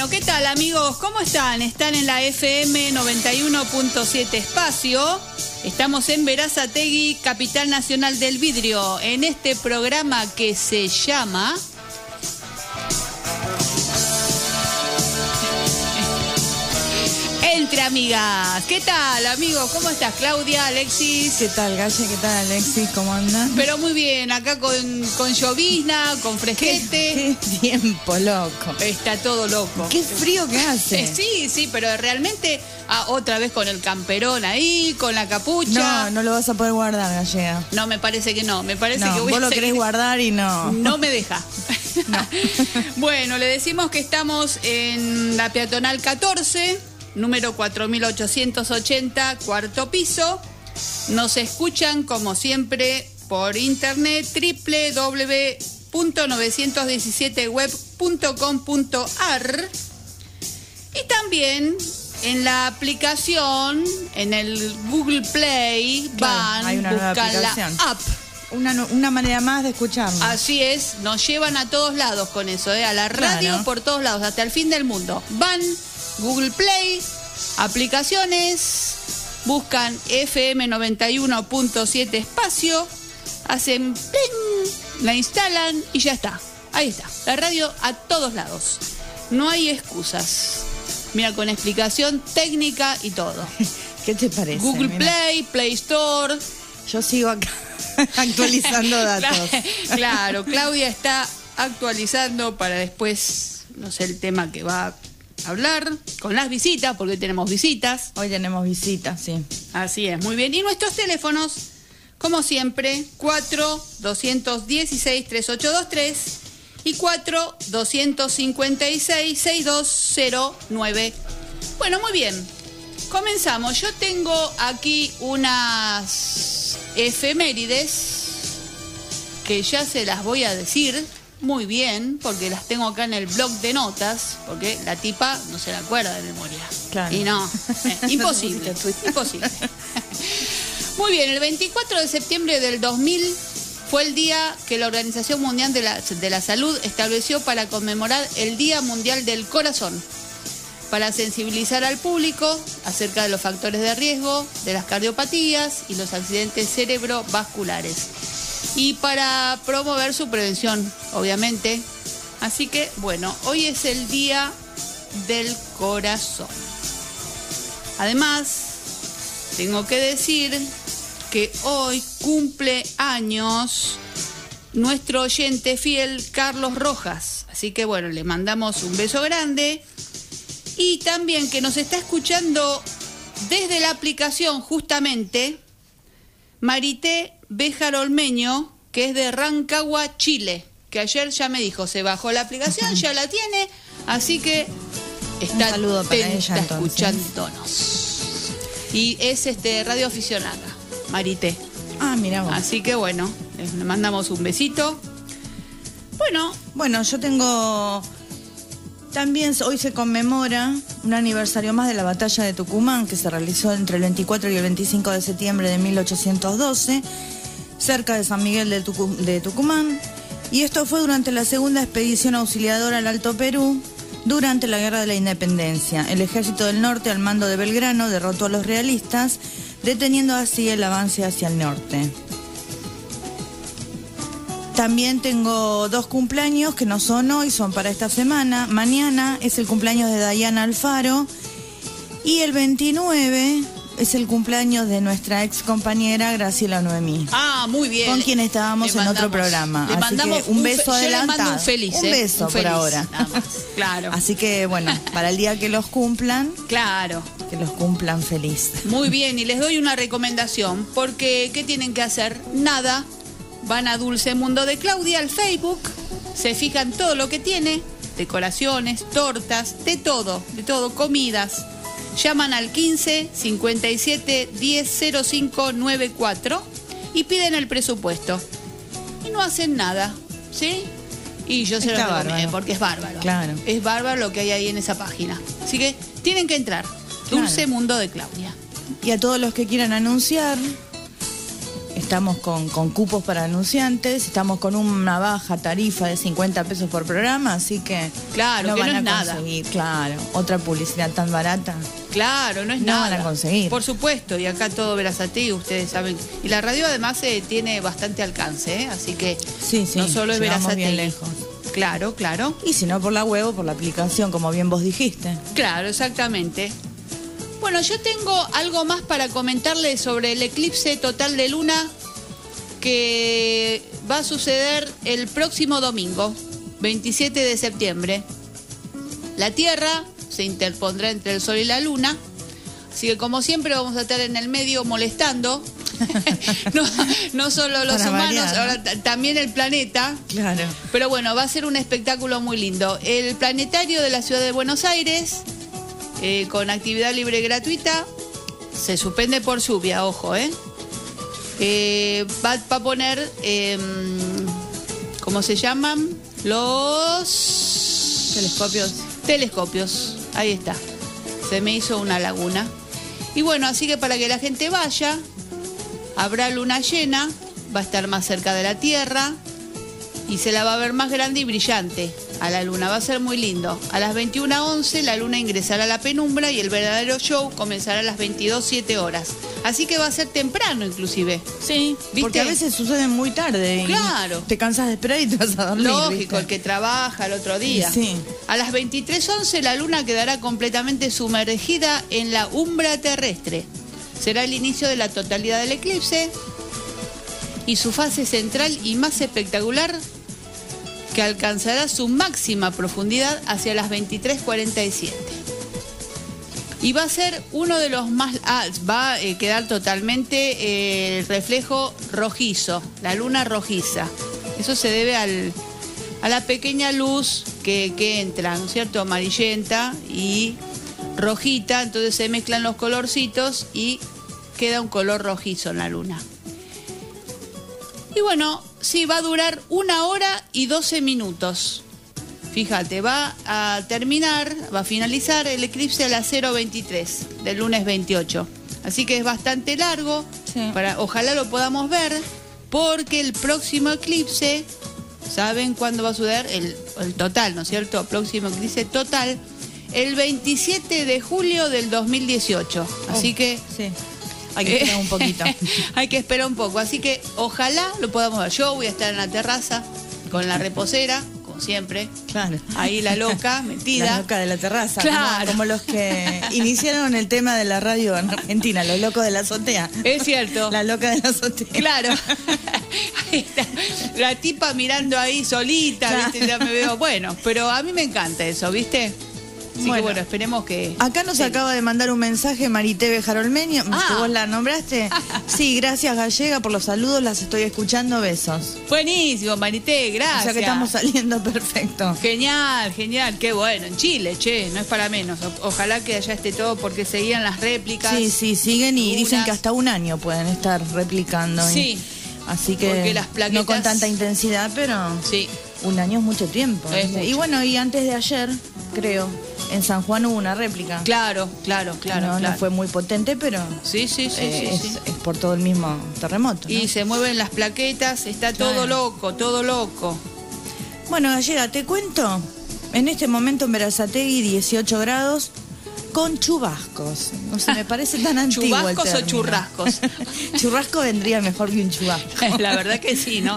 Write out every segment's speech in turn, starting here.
Bueno, ¿qué tal, amigos? ¿Cómo están? Están en la FM 91.7 Espacio. Estamos en Berazategui, capital nacional del vidrio, en este programa que se llama... Entre Amigas. ¿Qué tal, amigos? ¿Cómo estás, Claudia, Alexis? ¿Qué tal, Galle? ¿Qué tal, Alexis? ¿Cómo andan? Pero muy bien, acá con llovizna, con fresquete. Qué tiempo, loco. Está todo loco. Qué frío que hace. Sí, pero realmente otra vez con el camperón ahí, con la capucha. No lo vas a poder guardar, Gallega. No, me parece que no. Me parece que voy vos a lo querés guardar y no. No me deja. No. Bueno, le decimos que estamos en la peatonal 14, número 4880, cuarto piso. Nos escuchan, como siempre, por internet, www.917web.com.ar, y también en la aplicación, en el Google Play, Claro, hay una nueva buscan la aplicación. app. Una manera más de escucharnos. Así es, nos llevan a todos lados con eso, a la radio, Claro. por todos lados, hasta el fin del mundo. Van, Google Play, aplicaciones, buscan FM 91.7 Espacio, hacen pling, la instalan y ya está. Ahí está, la radio a todos lados. No hay excusas. Mira, con explicación técnica y todo. ¿Qué te parece? Google Mira, Play, Play Store. Yo sigo acá actualizando datos. Claro, Claudia está actualizando para después, no sé, el tema que va a hablar, con las visitas, porque hoy tenemos visitas. Hoy tenemos visitas, sí. Así es, muy bien. Y nuestros teléfonos, como siempre, 4-216-3823 y 4-256-6209. Bueno, muy bien. Comenzamos. Yo tengo aquí unas efemérides que ya se las voy a decir muy bien, porque las tengo acá en el blog de notas, porque la tipa no se la acuerda de memoria. Claro. Y no, imposible, imposible. Muy bien, el 24 de septiembre del 2000 fue el día que la Organización Mundial de la Salud estableció para conmemorar el Día Mundial del Corazón, para sensibilizar al público acerca de los factores de riesgo, de las cardiopatías y los accidentes cerebrovasculares, y para promover su prevención, obviamente. Así que, bueno, hoy es el Día del Corazón. Además, tengo que decir que hoy cumple años nuestro oyente fiel Carlos Rojas. Así que, bueno, le mandamos un beso grande. Y también que nos está escuchando desde la aplicación, justamente, Marité Béjar Olmeño, que es de Rancagua, Chile, que ayer ya me dijo, se bajó la aplicación, ya la tiene, así que está Un saludo para atenta, ella, entonces. escuchándonos. Y es radioaficionada, Marité. Ah, mira vos. Así que bueno, le mandamos un besito. Bueno, yo tengo... También hoy se conmemora un aniversario más de la batalla de Tucumán, que se realizó entre el 24 y el 25 de septiembre de 1812, cerca de San Miguel de Tucumán. Y esto fue durante la segunda expedición auxiliadora al Alto Perú, durante la Guerra de la Independencia. El ejército del norte, al mando de Belgrano, derrotó a los realistas, deteniendo así el avance hacia el norte. También tengo dos cumpleaños que no son hoy, son para esta semana. Mañana es el cumpleaños de Dayana Alfaro y el 29 es el cumpleaños de nuestra ex compañera Graciela Noemí. Ah, muy bien. Con quien estábamos en otro programa. Le Así mandamos que un beso adelantado. Yo le mando un feliz. Un beso un por feliz, ahora. nada más. Claro. Así que bueno, para el día que los cumplan, Claro. que los cumplan feliz. Muy bien, y les doy una recomendación, porque ¿qué tienen que hacer? Nada. Van a Dulce Mundo de Claudia al Facebook, se fijan todo lo que tiene, decoraciones, tortas, de todo, comidas. Llaman al 15 57 10 05 94 y piden el presupuesto. Y no hacen nada, ¿sí? Y yo se lo Está recomiendo bárbaro. porque es bárbaro. Claro. Es bárbaro lo que hay ahí en esa página. Así que tienen que entrar. Dulce Claro. Mundo de Claudia. Y a todos los que quieran anunciar, estamos con cupos para anunciantes, estamos con una baja tarifa de 50 pesos por programa, así que claro, no que van no a es conseguir, nada. Claro, otra publicidad tan barata. Claro, no es No nada. van a conseguir. Por supuesto, y acá todo Verazategui, ustedes saben. Y la radio además tiene bastante alcance, así que Sí, no solo es llegamos bien Verazategui. lejos. Claro, claro. Y si no por la web o por la aplicación, como bien vos dijiste. Claro, exactamente. Bueno, yo tengo algo más para comentarles sobre el eclipse total de luna que va a suceder el próximo domingo, 27 de septiembre. La Tierra se interpondrá entre el Sol y la Luna, así que como siempre vamos a estar en el medio molestando, no solo los Para humanos, variar, ¿no? ahora también el planeta. Claro. Pero bueno, va a ser un espectáculo muy lindo. El planetario de la ciudad de Buenos Aires, con actividad libre y gratuita, se suspende por lluvia, ojo, va a poner, ¿cómo se llaman? Los telescopios, ahí está. Se me hizo una laguna. Y bueno, así que para que la gente vaya, habrá luna llena, va a estar más cerca de la Tierra y se la va a ver más grande y brillante a la luna. Va a ser muy lindo. A las 21:11 la luna ingresará a la penumbra y el verdadero show comenzará a las 22:07 horas. Así que va a ser temprano inclusive. Sí, ¿viste? porque a veces suceden muy tarde. Claro. Y te cansas de esperar y te vas a dormir. Lógico, ¿viste? el que trabaja el otro día. Sí. A las 23:11 la luna quedará completamente sumergida en la umbra terrestre. Será el inicio de la totalidad del eclipse y su fase central y más espectacular, que alcanzará su máxima profundidad hacia las 23:47. Y va a ser uno de los más... va a quedar totalmente el reflejo rojizo, la luna rojiza. Eso se debe a la pequeña luz que entra, ¿no es cierto? Amarillenta y rojita, entonces se mezclan los colorcitos y queda un color rojizo en la luna. Y bueno, sí, va a durar 1 hora y 12 minutos. Fíjate, va a finalizar el eclipse a las 0:23 del lunes 28. Así que es bastante largo. Sí. Ojalá lo podamos ver, porque el próximo eclipse, ¿saben cuándo va a suceder? El total, ¿no es cierto? Próximo eclipse total, el 27 de julio del 2018. Así que... Sí. Hay que esperar un poquito. Hay que esperar un poco, así que ojalá lo podamos ver. Yo voy a estar en la terraza con la reposera, como siempre. Claro. Ahí la loca, metida. La loca de la terraza. Claro. Como los que iniciaron el tema de la radio en Argentina, los locos de la azotea. Es cierto. La loca de la azotea. Claro. Ahí está. La tipa mirando ahí solita, Claro. ¿viste? Ya me veo. Bueno, pero a mí me encanta eso, ¿viste? Así que bueno, esperemos que... Acá nos acaba de mandar un mensaje Mariteve Jarolmeño, que vos la nombraste. Sí, gracias Gallega por los saludos, las estoy escuchando, besos. Buenísimo, Marité, gracias. O sea que estamos saliendo perfecto. Genial, genial, qué bueno. En Chile, no es para menos. Ojalá que allá esté todo porque seguían las réplicas. Sí, siguen y dicen que hasta 1 año pueden estar replicando. Sí. Así que porque las plaquetas... no con tanta intensidad, pero sí. 1 año es mucho tiempo. Es mucho. Y bueno, y antes de ayer, creo, en San Juan hubo una réplica. Claro. No fue muy potente, pero sí. Es por todo el mismo terremoto, ¿no? Y se mueven las plaquetas, está todo loco. Bueno, Gallega, te cuento, en este momento en Verazategui 18 grados con chubascos. No sé, me parece tan antiguo el ¿Chubascos o término. churrascos? Churrasco vendría mejor que un chubasco. La verdad que sí, ¿no?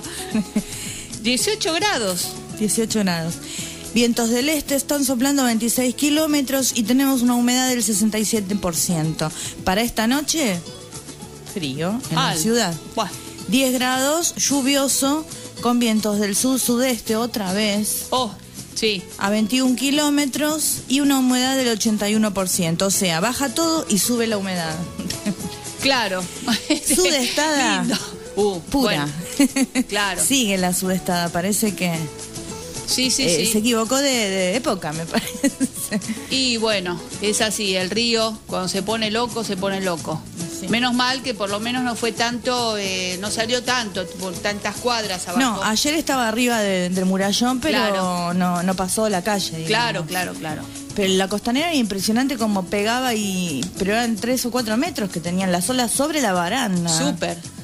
18 grados. 18 grados. Vientos del este están soplando 26 kilómetros y tenemos una humedad del 67%. Para esta noche, frío en la ciudad. Buah. 10 grados, lluvioso, con vientos del sur-sudeste otra vez. Sí. A 21 kilómetros y una humedad del 81%. O sea, baja todo y sube la humedad. Claro. Sudestada. Lindo. Pura. Bueno, claro. Sigue la sudestada, parece que... Sí. Se equivocó de época, me parece. Y bueno, es así, el río cuando se pone loco, se pone loco. Sí. Menos mal que por lo menos no fue tanto, no salió tanto, por tantas cuadras abajo. No, ayer estaba arriba del murallón, pero claro. no pasó la calle. Claro. Pero la costanera era impresionante como pegaba, pero eran 3 o 4 metros que tenían las olas sobre la baranda. Súper.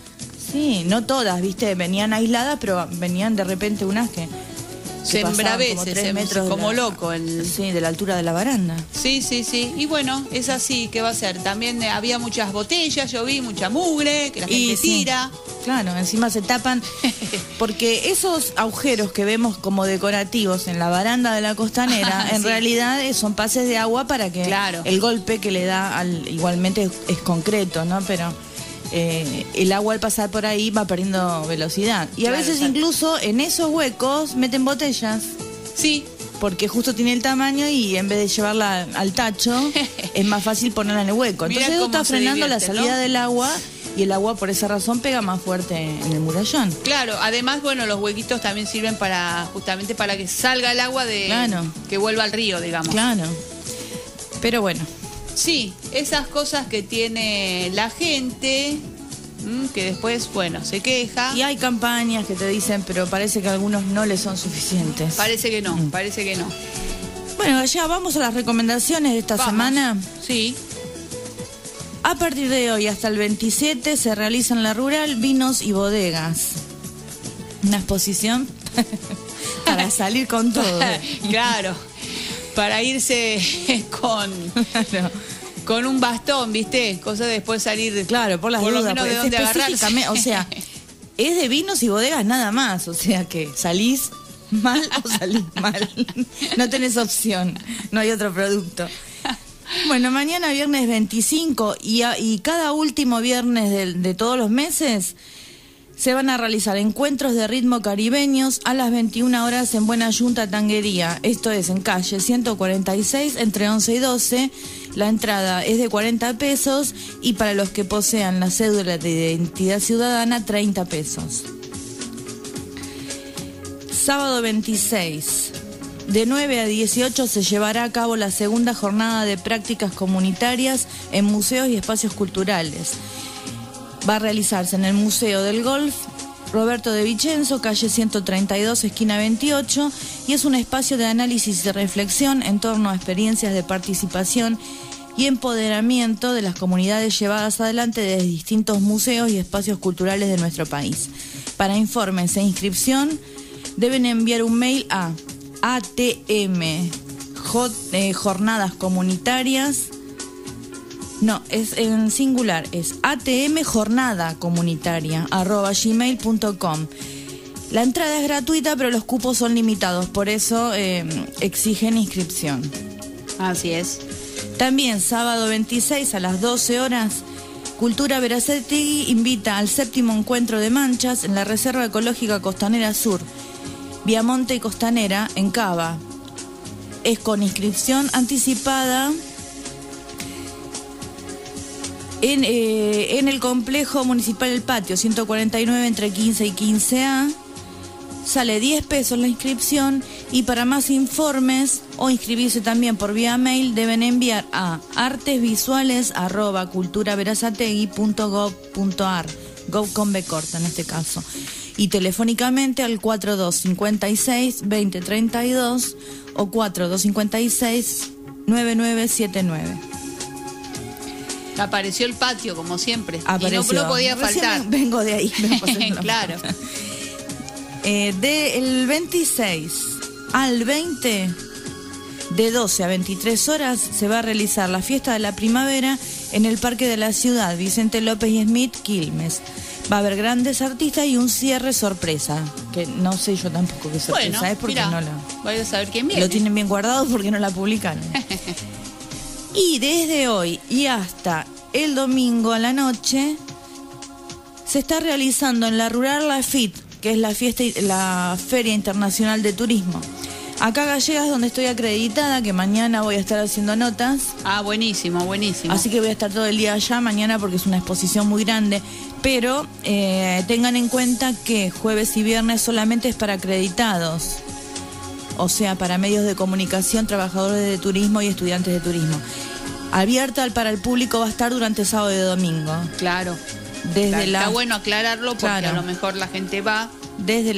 Sí, no todas, viste, venían aisladas, pero venían de repente unas que se embravece, como 3 metros como loco. Sí, de la altura de la baranda. Sí. Y bueno, es así, ¿qué va a ser? También había muchas botellas, yo vi mucha mugre, que la gente tira. Claro, encima se tapan, porque esos agujeros que vemos como decorativos en la baranda de la Costanera, en realidad son pases de agua para que el golpe que le da igualmente es concreto, ¿no? Pero el agua al pasar por ahí va perdiendo velocidad. Y a veces incluso en esos huecos meten botellas. Sí. Porque justo tiene el tamaño y en vez de llevarla al tacho, es más fácil ponerla en el hueco. Entonces eso está frenando la salida del agua y el agua por esa razón pega más fuerte en el murallón. Claro, además, bueno, los huequitos también sirven justamente para que salga el agua que vuelva al río, digamos. Claro. Pero bueno. Sí, esas cosas que tiene la gente, que después, bueno, se queja. Y hay campañas que te dicen, pero parece que a algunos no les son suficientes. Parece que no, parece que no. Bueno, ya vamos a las recomendaciones de esta semana. Sí. A partir de hoy hasta el 27 se realiza en La Rural vinos y bodegas. Una exposición para salir con todo. Claro, para irse con un bastón, ¿viste? Cosa de después salir. Claro, por las por dudas. Lo menos de dónde agarrarse. O sea, es de vinos y bodegas nada más. O sea que salís mal o salís mal. No tenés opción. No hay otro producto. Bueno, mañana viernes 25 y cada último viernes de todos los meses se van a realizar encuentros de ritmo caribeños a las 21 horas en Buena Yunta Tanguería. Esto es en calle 146 entre 11 y 12. La entrada es de 40 pesos y para los que posean la cédula de identidad ciudadana 30 pesos. Sábado 26. De 9 a 18 se llevará a cabo la segunda jornada de prácticas comunitarias en museos y espacios culturales. Va a realizarse en el Museo del Golf Roberto de Vicenzo, calle 132, esquina 28, y es un espacio de análisis y reflexión en torno a experiencias de participación y empoderamiento de las comunidades llevadas adelante desde distintos museos y espacios culturales de nuestro país. Para informes e inscripción deben enviar un mail a jornadas comunitarias. No, es en singular, es atmjornadacomunitaria@gmail.com. La entrada es gratuita, pero los cupos son limitados, por eso exigen inscripción. Así es. También sábado 26 a las 12 horas, Cultura Berazategui invita al 7º encuentro de manchas en la Reserva Ecológica Costanera Sur, Viamonte y Costanera, en Cava. Es con inscripción anticipada en el complejo municipal El Patio, 149 entre 15 y 15A. Sale 10 pesos la inscripción y para más informes o inscribirse también por vía mail deben enviar a artesvisuales@culturaverazategui.gov.ar, gov con B corta en este caso, y telefónicamente al 4256-2032 o 4256-9979. Apareció el patio, como siempre. Apareció. Y no podía faltar. Vengo de ahí. Claro. Del 26 al 20, de 12 a 23 horas, se va a realizar la fiesta de la primavera en el Parque de la Ciudad, Vicente López y Smith, Quilmes. Va a haber grandes artistas y un cierre sorpresa, que no sé yo tampoco qué sorpresa es porque mirá, no la... Vaya a saber quién viene. Lo tienen bien guardado porque no la publicaron. Y desde hoy y hasta el domingo a la noche se está realizando en La Rural la FIT, que es la Feria Internacional de Turismo. Acá Gallegas, donde estoy acreditada, que mañana voy a estar haciendo notas. Ah, buenísimo, buenísimo. Así que voy a estar todo el día allá mañana porque es una exposición muy grande. Pero tengan en cuenta que jueves y viernes solamente es para acreditados. O sea, para medios de comunicación, trabajadores de turismo y estudiantes de turismo. Abierta para el público va a estar durante sábado y domingo. Claro. Está bueno aclararlo porque a lo mejor la gente va. Desde las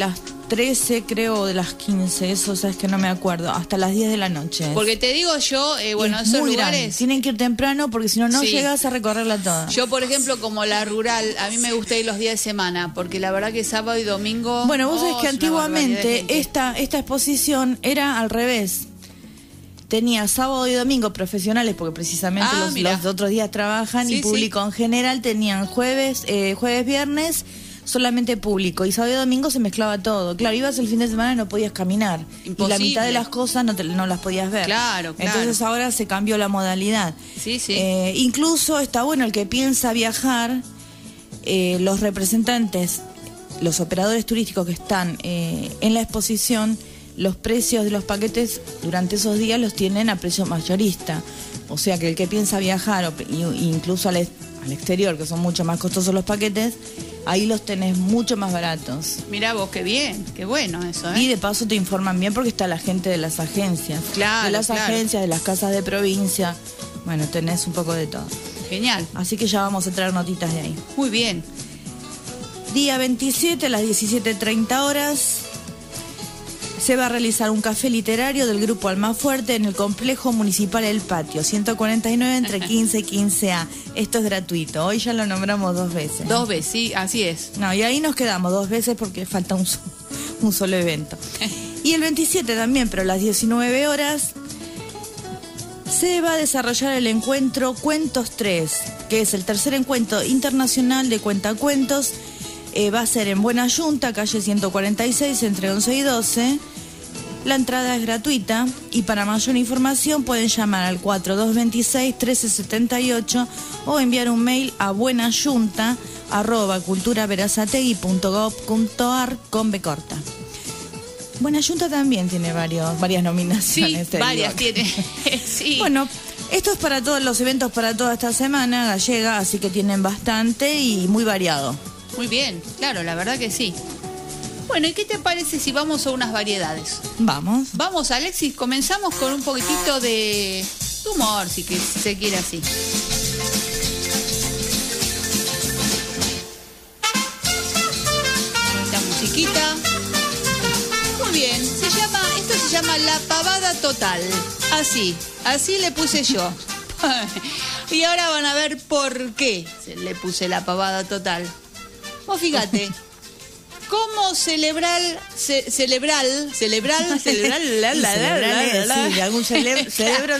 13, creo, de las 15, eso sabes que no me acuerdo, hasta las 10 de la noche. Porque te digo yo, bueno, es esos muy lugares... grande. Tienen que ir temprano porque si no, no llegas a recorrerla toda. Yo, por ejemplo, como la rural, a mí me gusta ir los días de semana, porque la verdad que sábado y domingo... Bueno, vos sabés que antiguamente esta exposición era al revés. Tenía sábado y domingo profesionales, porque precisamente los otros días trabajan, y público en general tenían jueves, viernes, solamente público, y sábado y domingo se mezclaba todo. Claro, ibas el fin de semana y no podías caminar. Imposible. Y la mitad de las cosas no las podías ver. Claro. Entonces ahora se cambió la modalidad. Sí. Incluso está bueno el que piensa viajar, los representantes, los operadores turísticos que están en la exposición, los precios de los paquetes durante esos días los tienen a precio mayorista. O sea que el que piensa viajar, incluso al exterior, que son mucho más costosos los paquetes, ahí los tenés mucho más baratos. Mirá vos, qué bien, qué bueno eso, ¿eh? Y de paso te informan bien porque está la gente de las agencias. Claro, de las agencias, de las casas de provincia. Bueno, tenés un poco de todo. Genial. Así que ya vamos a traer notitas de ahí. Muy bien. Día 27 a las 17:30 horas. Se va a realizar un café literario del Grupo Almafuerte en el Complejo Municipal El Patio, 149 entre 15 y 15A. Esto es gratuito. Hoy ya lo nombramos 2 veces. 2 veces, sí, así es. No, y ahí nos quedamos 2 veces porque falta un solo evento. Y el 27 también, pero a las 19 horas, se va a desarrollar el encuentro Cuentos 3, que es el tercer encuentro internacional de cuentacuentos. Va a ser en Buena Yunta, calle 146, entre 11 y 12. La entrada es gratuita y para mayor información pueden llamar al 4226-1378 o enviar un mail a buenayunta@culturaverazategui.gov.ar con B corta. Buena Yunta también tiene varias nominaciones. Sí, varias tiene. Sí. Bueno, esto es para todos los eventos para toda esta semana gallega, así que tienen bastante y muy variado. Muy bien, claro, la verdad que sí. Bueno, ¿y qué te parece si vamos a unas variedades? Vamos. Vamos, Alexis, comenzamos con un poquitito de humor, si que se quiere así. Esta musiquita. Muy bien, esto se llama La Pavada Total. Así le puse yo. Y ahora van a ver por qué le puse La Pavada Total. Vos fíjate. ¿Cómo celebrar algún cerebro?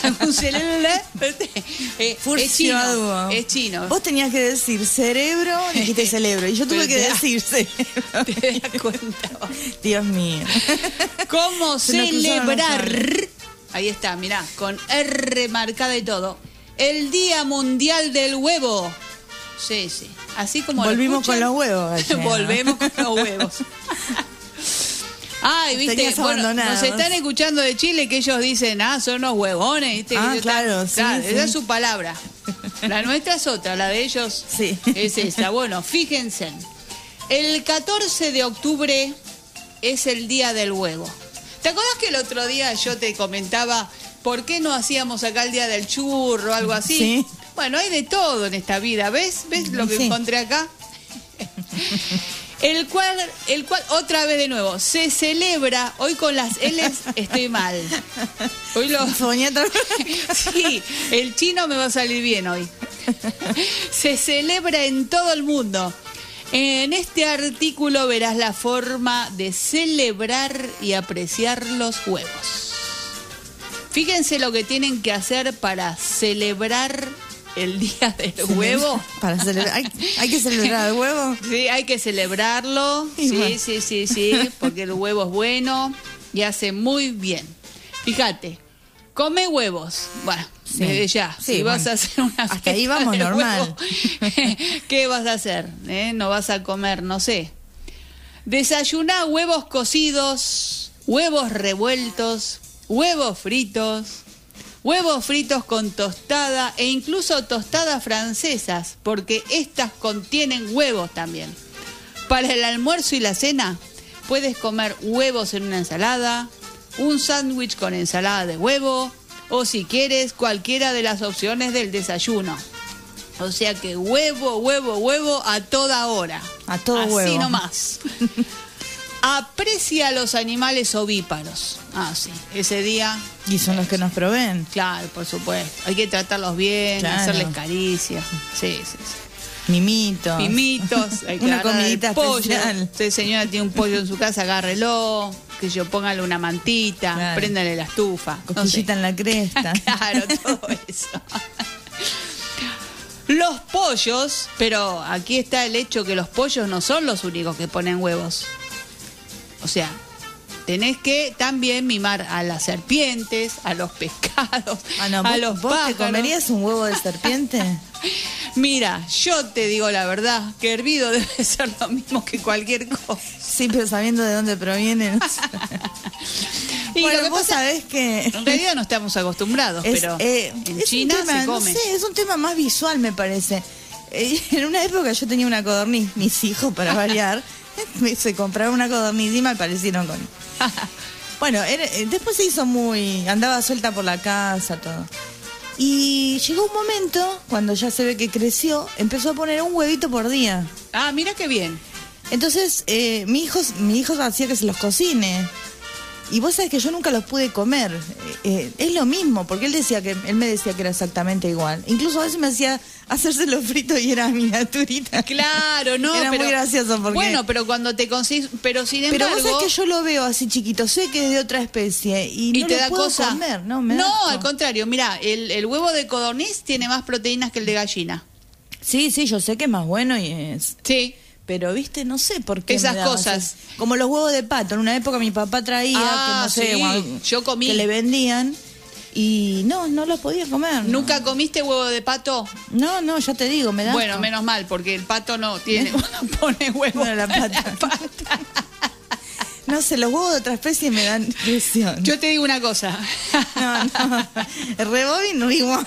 Es chino. Vos tenías que decir cerebro, dijiste cerebro, y yo tuve que decir cerebro. ¿Te das cuenta? Dios mío. ¿Cómo celebrar? Ahí está, mirá, con R marcada y todo. El Día Mundial del Huevo. Sí. Así como volvimos con los huevos. Volvemos con los huevos. Ay, viste, bueno, nos están escuchando de Chile que ellos dicen, son unos huevones, ¿viste? Claro, esa es su palabra. La nuestra es otra, la de ellos es esa. Bueno, fíjense. El 14 de octubre es el Día del Huevo. ¿Te acordás que el otro día yo te comentaba por qué no hacíamos acá el Día del Churro o algo así? Sí. Bueno, hay de todo en esta vida, ¿ves lo que encontré acá? El cual, otra vez de nuevo, se celebra, hoy con las L's estoy mal. Hoy sí, el chino me va a salir bien hoy. Se celebra en todo el mundo. En este artículo verás la forma de celebrar y apreciar los huevos. Fíjense lo que tienen que hacer para celebrar el Día del Huevo. Para celebrar, ¿hay que celebrar el huevo? Sí, hay que celebrarlo. Sí, porque el huevo es bueno y hace muy bien. Fíjate, come huevos. Bueno, desde ya. Si vas a hacer una hasta ahí vamos normal. Huevo, ¿qué vas a hacer? No vas a comer, no sé. Desayuná huevos cocidos, huevos revueltos, huevos fritos con tostada e incluso tostadas francesas, porque estas contienen huevos también. Para el almuerzo y la cena, puedes comer huevos en una ensalada, un sándwich con ensalada de huevo, o si quieres, cualquiera de las opciones del desayuno. O sea que huevo a toda hora. A todo huevo. Así nomás. Aprecia a los animales ovíparos. Ah, sí, ese día. Y son los que nos proveen. Claro, por supuesto. Hay que tratarlos bien, Claro. hacerles caricias. Sí, sí, sí. Mimitos. Mimitos. Hay que Una agarrar el comidita pollo. especial. Usted, señora, tiene un pollo en su casa, agárrelo. Que yo póngale una mantita, Claro. préndale la estufa. No sé. Cosquillita en la cresta. Claro, todo eso. Los pollos, pero aquí está el hecho que los pollos no son los únicos que ponen huevos. O sea, tenés que también mimar a las serpientes, a los pescados, Ah, no, a los ¿vos te pájaros. comerías un huevo de serpiente? Mira, yo te digo la verdad, que hervido debe ser lo mismo que cualquier cosa. Sí, pero sabiendo de dónde proviene. No sé. Y Bueno, lo que vos pasa, sabés que... en realidad no estamos acostumbrados, pero en es China un tema, se come. No sé, es un tema más visual, me parece. En una época yo tenía una codorniz, mis hijos, para variar, se compraron una codorniz y me aparecieron con... Bueno, después se hizo muy... Andaba suelta por la casa, todo. Y llegó un momento, cuando ya se ve que creció, empezó a poner un huevito por día. Ah, mira qué bien. Entonces, mi hijo hacía que se los cocine. Y vos sabés que yo nunca los pude comer. Es lo mismo, porque él me decía que era exactamente igual. Incluso a veces me hacía hacérselo frito y era miniaturita. Claro, no, Era pero muy gracioso porque... bueno, pero cuando te consigues, pero sin Pero embargo, vos sabés que yo lo veo así chiquito, sé que es de otra especie y no te lo da puedo cosa. comer, ¿no? Me da No, asco. al contrario, mira, el huevo de codorniz tiene más proteínas que el de gallina. Sí, yo sé que es más bueno y es... Sí. Pero, viste, no sé por qué. Esas me daba cosas. así. Como los huevos de pato. En una época mi papá traía, Ah, que no sé, sí, yo comí. que le vendían y no los podía comer. ¿Nunca comiste huevo de pato? No, ya te digo, me da Bueno, asco. menos mal, porque el pato no tiene, no pone huevo. Bueno, la pata. No sé, los huevos de otra especie me dan impresión. Yo te digo una cosa. No. Rebobinemos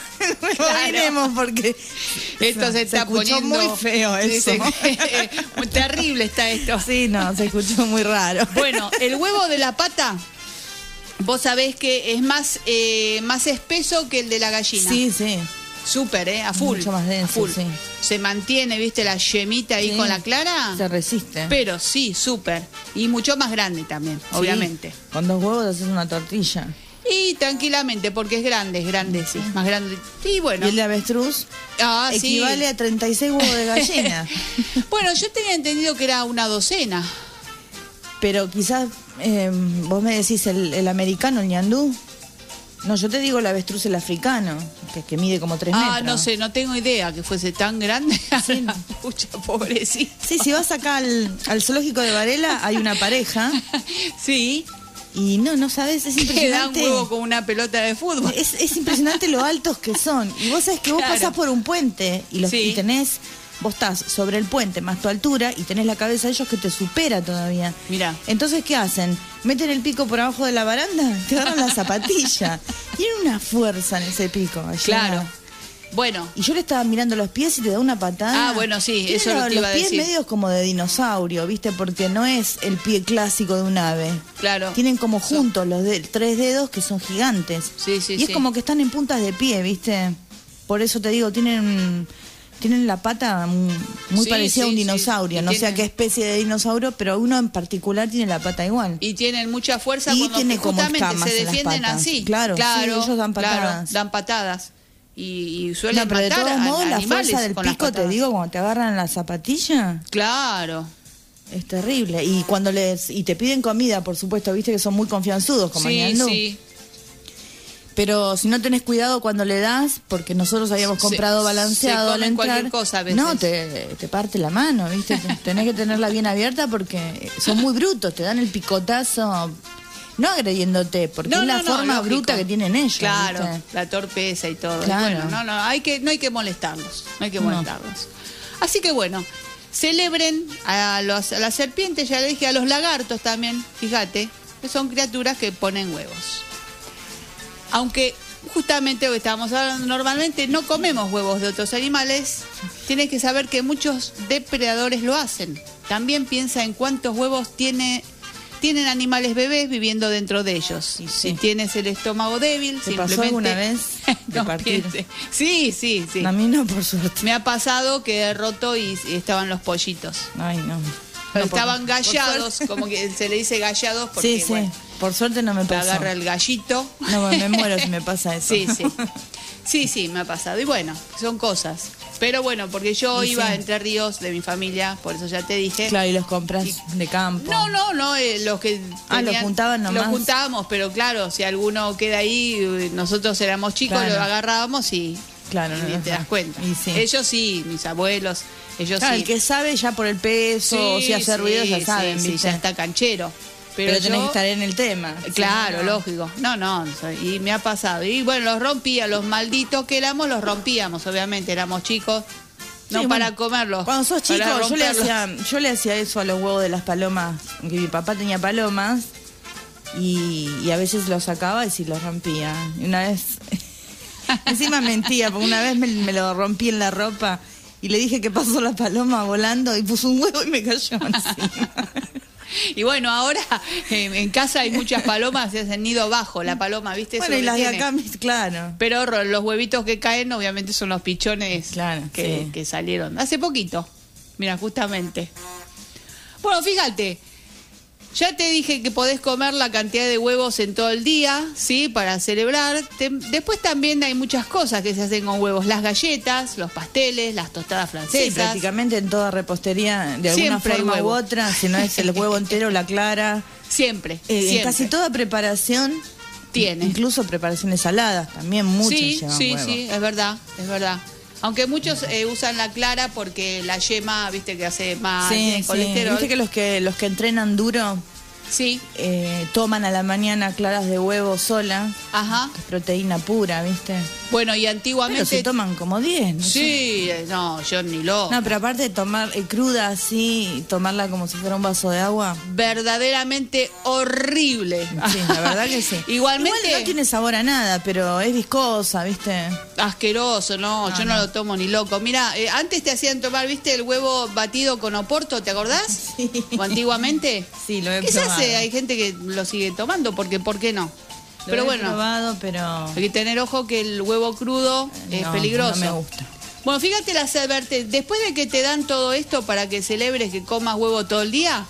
porque Esto se está escuchó poniendo muy feo eso. Muy terrible está esto. Sí, no, se escuchó muy raro. Bueno, el huevo de la pata, vos sabés que es más espeso que el de la gallina. Sí. Súper, a full. Mucho más denso, a full. sí. Se mantiene, viste, la yemita ahí Sí. con la clara. Se resiste. Pero sí, súper. Y mucho más grande también, Sí, obviamente. con 2 huevos haces una tortilla. Y tranquilamente, porque es grande, sí. Más grande. Y bueno. Y el de avestruz equivale a 36 huevos de gallina. Bueno, yo tenía entendido que era una docena. Pero quizás vos me decís el americano, el ñandú. No, yo te digo el avestruz, el africano, que mide como 3 metros. Ah, no sé, no tengo idea que fuese tan grande. Sí. Pucha, pobrecita. Sí, si vas acá al zoológico de Varela, hay una pareja. Sí. Y no sabes, es Que da un impresionante. huevo con una pelota de fútbol. Es impresionante lo altos que son. Y vos sabés que vos Claro. pasás por un puente Sí. y tenés, vos estás sobre el puente más tu altura y tenés la cabeza de ellos que te supera todavía. Mirá. Entonces, ¿qué hacen? Meten el pico por abajo de la baranda, te agarran la zapatilla. Tienen una fuerza en ese pico. allá. Claro. Bueno, Y yo le estaba mirando los pies y te da una patada. Ah, bueno, sí, Tiene eso es lo que iba a Los pies decir. medios como de dinosaurio, ¿viste? Porque no es el pie clásico de un ave. claro. Tienen como juntos los 3 dedos que son gigantes. Sí, sí, y es sí. como que están en puntas de pie, ¿viste? Por eso te digo, tienen la pata muy Sí, parecida a un sí, sí. dinosaurio. Y No sé a tienen- qué especie de dinosaurio, pero uno en particular tiene la pata igual. Y tienen mucha fuerza Y cuando tiene como justamente escamas se en las defienden patas. así. Claro, sí, ellos dan Claro, patadas. dan patadas. Y suelen No, pero de matar todos a modos, la animales fuerza del con las pico, te patadas. digo, cuando te agarran la zapatilla, Claro. es terrible. Y cuando y te piden comida, por supuesto, viste que son muy confianzudos como Sí, ñandú. sí. Pero si no tenés cuidado cuando le das, porque nosotros habíamos comprado balanceado se al comen entrar, cualquier cosa a veces. no, te parte la mano, ¿viste? Tenés que tenerla bien abierta porque son muy brutos, te dan el picotazo, no agrediéndote, porque es la forma lógico. bruta que tienen ellos. Claro, ¿viste? la torpeza y todo. Y Claro. bueno, no hay que molestarlos. No hay que No. molestarlos. Así que bueno, celebren a las serpientes, ya le dije, a los lagartos también, fíjate, que son criaturas que ponen huevos. Aunque justamente hoy estábamos hablando, normalmente no comemos huevos de otros animales, tienes que saber que muchos depredadores lo hacen. También piensa en cuántos huevos tienen animales bebés viviendo dentro de ellos. Sí, Si sí. tienes el estómago débil, ¿Te simplemente... pasó alguna vez de No partir? piense. Sí. A mí no, por suerte. Me ha pasado que he roto y estaban los pollitos. Ay, no. estaban gallados, como que se le dice gallados porque, sí, bueno, por suerte no me te pasó. agarra el gallito. No, me muero si me pasa eso. Sí, sí. Sí, me ha pasado. Y bueno, son cosas. Pero bueno, porque yo Y iba sí. a Entre Ríos de mi familia, por eso ya te dije. Claro, y los compras de campo. No, los que los juntaban nomás. Los juntábamos, pero claro, si alguno queda ahí, nosotros éramos chicos, Claro. lo agarrábamos y Claro, y no, te no. das cuenta. Y sí. Ellos sí, mis abuelos, ellos Claro, sí. el que sabe ya por el peso, si hace ruido, ya saben, sí, ¿viste? ya está canchero. Pero tenés yo- que estar en el tema. Claro, Si no, no. lógico. No, y me ha pasado. Y bueno, los rompía, los malditos que éramos, los rompíamos, obviamente, éramos chicos. No Sí, para bueno, comerlos. Cuando sos chico, para yo le romperlos. hacía eso a los huevos de las palomas, que mi papá tenía palomas, y a veces los sacaba y sí los rompía. Y una vez, encima mentía, porque una vez me lo rompí en la ropa y le dije que pasó la paloma volando y puso un huevo y me cayó encima. Y bueno, ahora en casa hay muchas palomas, se hacen nido bajo la paloma, ¿viste? Eso Bueno, y que las de tiene. acá, claro. Pero los huevitos que caen, obviamente, son los pichones Claro, sí. que salieron hace poquito. Mira, justamente. Bueno, fíjate, ya te dije que podés comer la cantidad de huevos en todo el día, ¿sí? Para celebrar. Después también hay muchas cosas que se hacen con huevos. Las galletas, los pasteles, las tostadas Sí, francesas. prácticamente en toda repostería, de alguna Siempre hay forma u huevo. otra, si no es el huevo entero, la clara. Siempre, En siempre. casi toda preparación Tiene. Incluso preparaciones saladas, también muchas Sí, llevan sí, huevo. sí, es verdad, es verdad. Aunque muchos usan la clara porque la yema, viste, que hace más Sí, sí. colesterol. Viste que los que entrenan duro Sí, toman a la mañana claras de huevo sola, ajá. que es proteína pura, ¿viste? Bueno, y Pero antiguamente... se toman como 10, ¿no? Sí, no, yo ni lo... No, pero aparte de tomar cruda así, tomarla como si fuera un vaso de agua. Verdaderamente horrible. Sí, la verdad que sí. Igualmente... Igual no tiene sabor a nada, pero es viscosa, ¿viste? Asqueroso, no, yo no lo tomo ni loco. Mira, antes te hacían tomar, ¿viste? El huevo batido con oporto, ¿te acordás? Sí. ¿O antiguamente? Sí, lo he Quizás probado. hay gente que lo sigue tomando, porque ¿por qué no? Lo Pero he bueno, probado, pero hay que tener ojo que el huevo crudo es no, peligroso. no me gusta. Bueno, fíjate las advertencias. Después de que te dan todo esto para que celebres que comas huevo todo el día,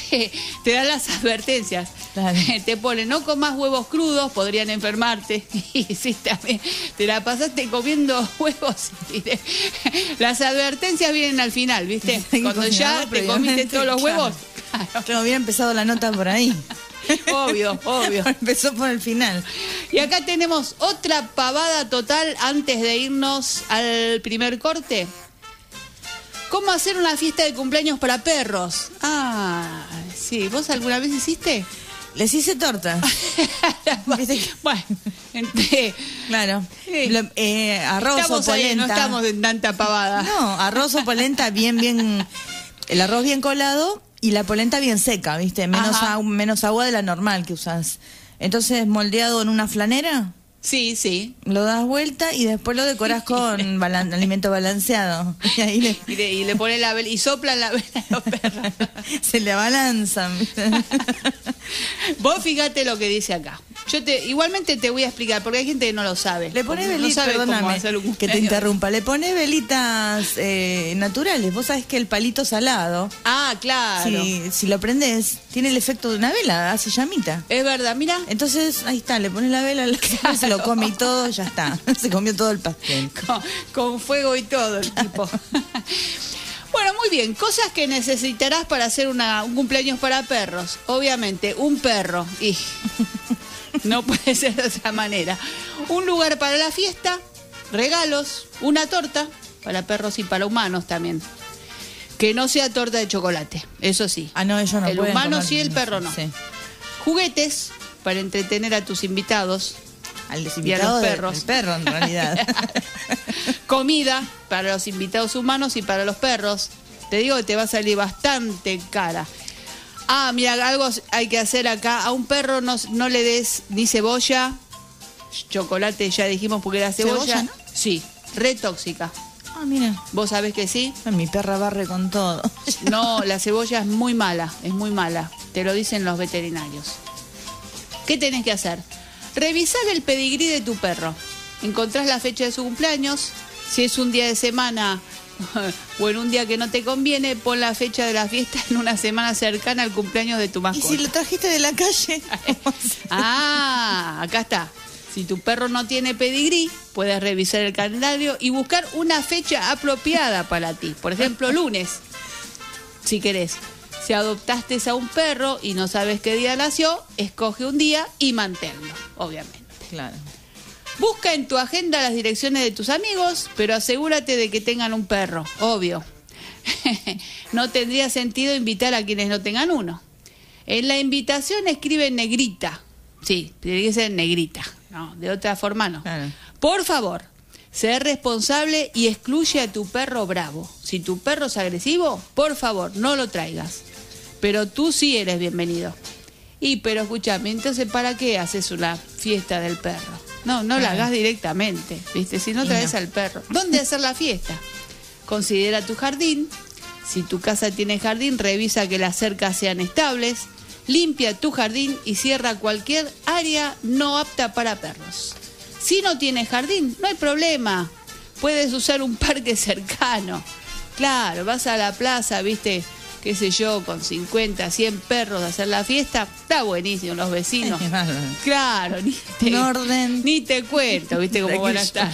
te dan las advertencias. Claro. Te ponen, no comas huevos crudos, podrían enfermarte. Y sí, también te la pasaste comiendo huevos. Las advertencias vienen al final, ¿viste? Hay que Cuando ya cocinarlo te comiste previamente, todos los claro. huevos. Claro. Claro, hubiera empezado la nota por ahí. Obvio, obvio. Empezó por el final. Y acá tenemos otra pavada total antes de irnos al primer corte. ¿Cómo hacer una fiesta de cumpleaños para perros? Ah, sí. ¿Vos alguna vez hiciste? Les hice torta. ¿Viste que- Bueno, entre... Claro. Sí. Arroz estamos o ahí, polenta. no estamos en tanta pavada. No, arroz o polenta bien. El arroz bien colado y la polenta bien seca, ¿viste? Ajá. Menos agua de la normal que usas. Entonces, moldeado en una flanera, Sí, sí. lo das vuelta y después lo decoras con alimento balanceado. Y ahí Y le pone la vela y soplan la vela a los perros. se le abalanzan, ¿viste? Vos fíjate lo que dice acá. Igualmente te voy a explicar, porque hay gente que no lo sabe. Le pones No velitas, sabe cómo perdóname hacer un que te cumpleaños. interrumpa, le pones velitas naturales. Vos sabés que el palito salado, Ah, claro. si lo prendés, tiene el efecto de una vela, hace llamita. Es verdad, mira. Entonces, ahí está, le pones la vela, se lo come y todo, ya está. Se comió todo el pastel. Con fuego y todo el tipo. Bueno, muy bien. Cosas que necesitarás para hacer un cumpleaños para perros. Obviamente, un perro. Y no puede ser de otra manera. Un lugar para la fiesta, regalos, una torta para perros y para humanos también. Que no sea torta de chocolate, eso sí. Ah, no, ellos no El pueden humano comer, sí, el perro no. Sí. Juguetes para entretener a tus invitados. Al Y a los desinvitado perros. del perro, en realidad. Comida para los invitados humanos y para los perros. Te digo que te va a salir bastante cara. Ah, mira, algo hay que hacer acá. A un perro no le des ni cebolla, chocolate, ya dijimos porque era cebolla. ¿Cebolla, no? Sí, re tóxica. Ah, mira. ¿Vos sabés que sí? Mi perra barre con todo. No, la cebolla es muy mala, es muy mala. Te lo dicen los veterinarios. ¿Qué tenés que hacer? Revisar el pedigrí de tu perro. Encontrás la fecha de su cumpleaños. Si es un día de semana, o en un día que no te conviene, pon la fecha de la fiesta en una semana cercana al cumpleaños de tu mascota. ¿Y si lo trajiste de la calle? Acá está. Si tu perro no tiene pedigrí, puedes revisar el calendario y buscar una fecha apropiada para ti. Por ejemplo, lunes, si querés. Si adoptaste a un perro y no sabes qué día nació, escoge un día y manténlo, obviamente. Claro. Busca en tu agenda las direcciones de tus amigos, pero asegúrate de que tengan un perro, obvio. No tendría sentido invitar a quienes no tengan uno. En la invitación escribe en negrita. Sí, tiene que ser negrita. No, de otra forma no. Claro. Por favor, sé responsable y excluye a tu perro bravo. Si tu perro es agresivo, por favor, no lo traigas. Pero tú sí eres bienvenido. Pero escúchame, entonces ¿para qué haces una fiesta del perro? No la hagas directamente, ¿viste? Si no traes al perro. ¿Dónde hacer la fiesta? Considera tu jardín. Si tu casa tiene jardín, revisa que las cercas sean estables. Limpia tu jardín y cierra cualquier área no apta para perros. Si no tienes jardín, no hay problema. Puedes usar un parque cercano. Claro, vas a la plaza, ¿viste? Qué sé yo, con 50, 100 perros a hacer la fiesta. Está buenísimo, los vecinos. Claro, ni te cuento, ¿viste cómo van a estar?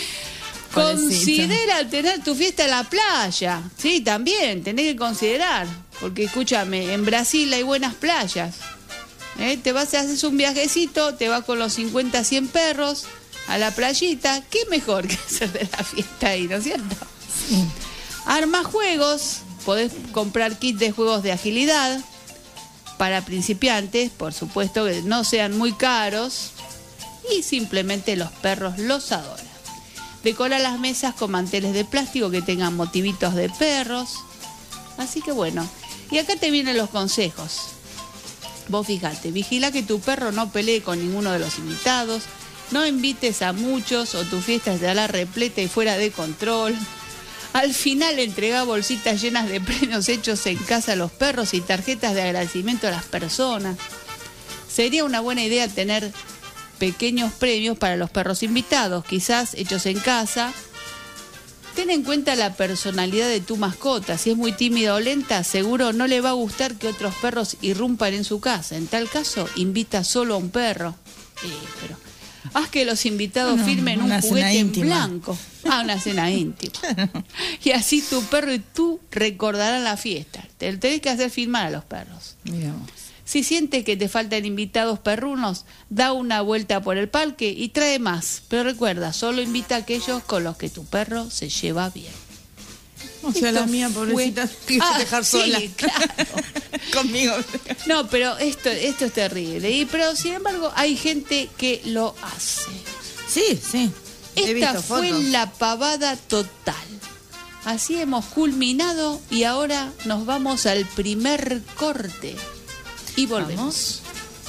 Considera tener tu fiesta en la playa. Sí, también, tenés que considerar. Porque escúchame, en Brasil hay buenas playas. Te vas, haces un viajecito, te vas con los 50, 100 perros a la playita. ¿Qué mejor que hacer de la fiesta ahí, no es cierto? Sí. Arma juegos, podés comprar kits de juegos de agilidad para principiantes, por supuesto que no sean muy caros y simplemente los perros los adoran. Decora las mesas con manteles de plástico que tengan motivitos de perros. Así que bueno, y acá te vienen los consejos. Vos fíjate, vigila que tu perro no pelee con ninguno de los invitados, no invites a muchos o tu fiesta estará repleta y fuera de control. Al final entrega bolsitas llenas de premios hechos en casa a los perros y tarjetas de agradecimiento a las personas. Sería una buena idea tener pequeños premios para los perros invitados, quizás hechos en casa. Ten en cuenta la personalidad de tu mascota. Si es muy tímida o lenta, seguro no le va a gustar que otros perros irrumpan en su casa. En tal caso, invita solo a un perro. Pero haz que los invitados firmen un juguete en blanco. Una cena íntima. Y así tu perro y tú recordarán la fiesta. Te tenés que hacer firmar a los perros. Miramos. Si sientes que te faltan invitados perrunos, da una vuelta por el parque y trae más. Pero recuerda, solo invita a aquellos con los que tu perro se lleva bien. O sea, la mía, pobrecita, quiso dejar sola. Sí, claro. Conmigo. No, pero esto es terrible. Pero sin embargo, hay gente que lo hace. Sí. Esta fue la pavada total. Así hemos culminado y ahora nos vamos al primer corte. Y volvemos.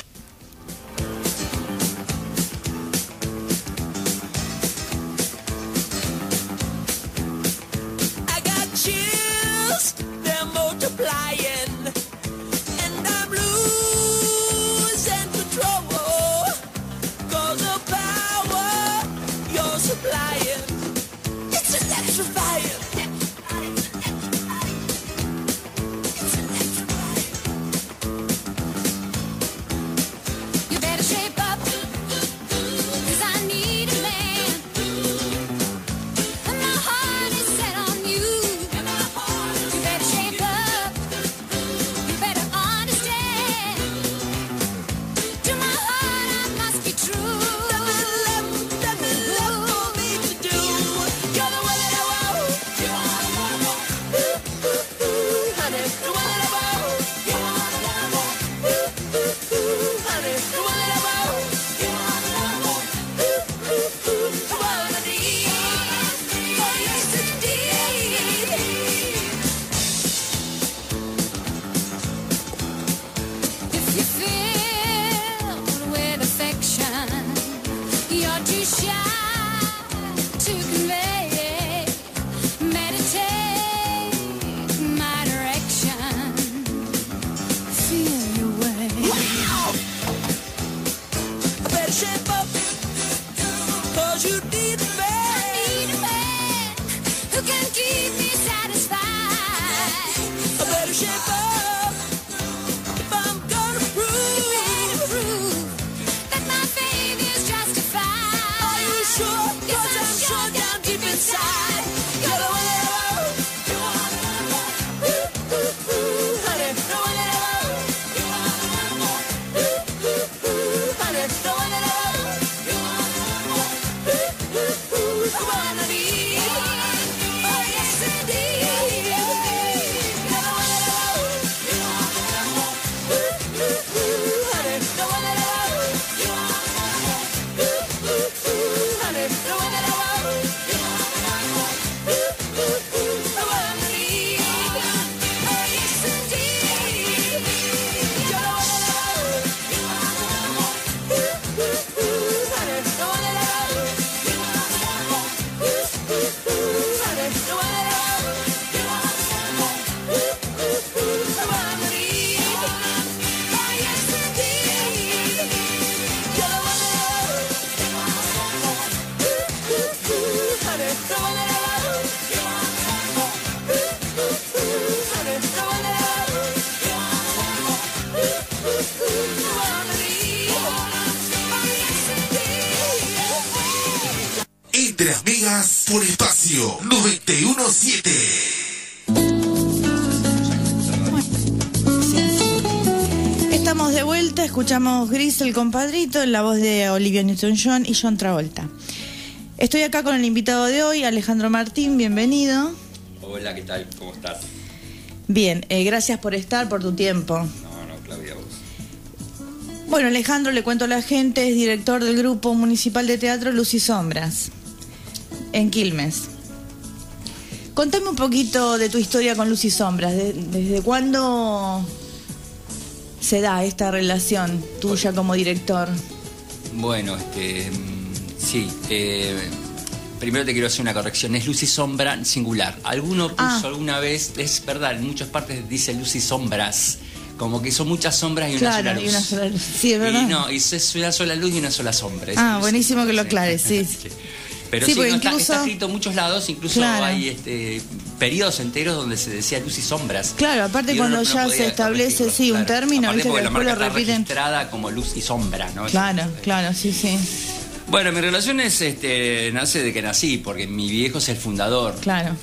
I got chills, they're multiplying, and I'm losing control. 'Cause the power you're supplying, it's electrifying. You need a man who can keep me Entre amigas por espacio 917. Estamos de vuelta, escuchamos Gris, el compadrito, en la voz de Olivia Newton-John y John Travolta. Estoy acá con el invitado de hoy, Alejandro Martín, bienvenido. Hola, ¿qué tal? ¿Cómo estás? Bien, gracias por estar, por tu tiempo. No, Claudia, vos. Bueno, Alejandro, le cuento a la gente, es director del Grupo Municipal de Teatro Luz y Sombras, en Quilmes. Contame un poquito de tu historia con Luz y Sombras, ¿desde cuándo se da esta relación tuya como director? Bueno, sí, primero te quiero hacer una corrección, es luz y sombra singular. Alguno puso alguna vez, es verdad, en muchas partes dice luz y sombras, como que son muchas sombras y una sola luz. Y una sola luz. Sí, es verdad. Y no, es una sola luz y una sola sombra. Buenísimo que lo aclares, sí. Sí. Pero sí, sí, no, incluso... está escrito en muchos lados, incluso hay periodos enteros donde se decía luz y sombras. Claro, aparte cuando ya se establece, un término, aparte viste que la después marca lo repiten. está registrada como luz y sombra, ¿no? Claro, sí. Bueno, mi relación nace de que nací, porque mi viejo es el fundador. Claro.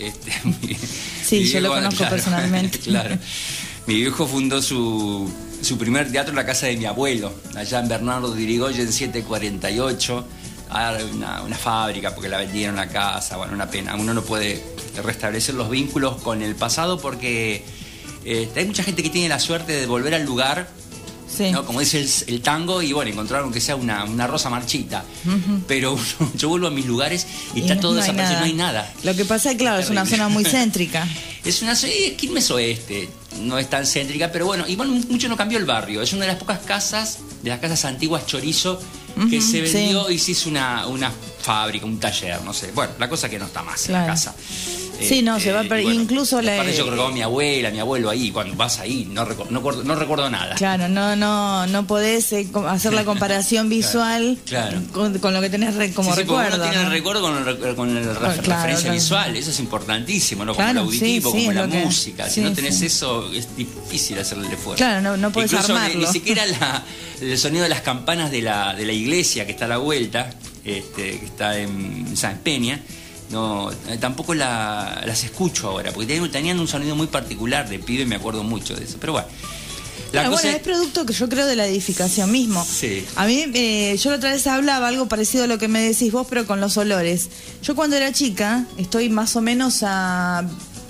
Mi yo lo conozco personalmente. Claro. Mi viejo fundó su primer teatro en la casa de mi abuelo, allá en Bernardo de Irigoyen 748. Una fábrica, porque la vendieron la casa. Bueno, una pena. Uno no puede restablecer los vínculos con el pasado porque hay mucha gente que tiene la suerte de volver al lugar. Sí. ¿No? Como dice el tango, y bueno, encontrar aunque sea una rosa marchita. Pero yo vuelvo a mis lugares y está todo desaparecido, no hay nada. Lo que pasa es, claro, es una zona muy céntrica. Es una zona, Quilmes Oeste, no es tan céntrica, pero bueno, igual mucho no cambió el barrio. Es una de las pocas casas, de las casas antiguas Chorizo, que se vendió y se hizo una fábrica, un taller, no sé. Bueno, la cosa que no está más en la casa. Sí, se va a perder. Bueno, incluso yo creo que mi abuela, mi abuelo ahí, cuando vas ahí, no recuerdo nada. Claro, no podés hacer la comparación visual con lo que tenés como recuerdo. Uno tiene el recuerdo con la referencia visual, eso es importantísimo, ¿no? Como el auditivo, como la música. Si no tenés eso, es difícil hacerle el esfuerzo. Claro, no podés armarlo. Ni siquiera el sonido de las campanas de la iglesia que está a la vuelta, que está en San Peña. No, tampoco las escucho ahora, porque tenían un sonido muy particular de pibe, me acuerdo mucho de eso. Pero bueno, es producto que yo creo de la edificación mismo. Sí. A mí, yo la otra vez hablaba algo parecido a lo que me decís vos, pero con los olores. Yo cuando era chica, estoy más o menos a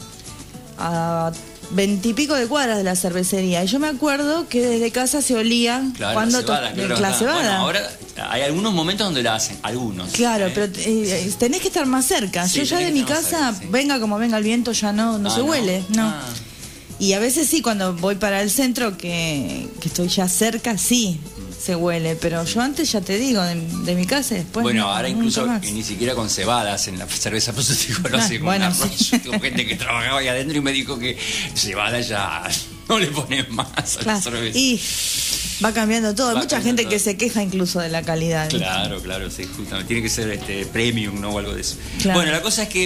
20 y pico de cuadras de la cervecería. Y yo me acuerdo que desde casa se olía cuando la cebada. Bueno, ahora hay algunos momentos donde la hacen, algunos. Claro, pero tenés que estar más cerca. Yo ya de mi casa, venga como venga el viento, ya no se huele. No. Y a veces sí, cuando voy para el centro, que estoy ya cerca, sí se huele. Pero yo antes, ya te digo, de mi casa después. Bueno, ahora incluso ni siquiera con cebadas en la cerveza, por eso te digo, lo hace con un arroz. Yo tengo gente que trabajaba ahí adentro y me dijo que cebada ya no le ponen más a la cerveza. Y va cambiando todo. Hay mucha gente que se queja incluso de la calidad. Claro, sí, justamente. Tiene que ser premium, ¿no? O algo de eso. Claro. Bueno, la cosa es que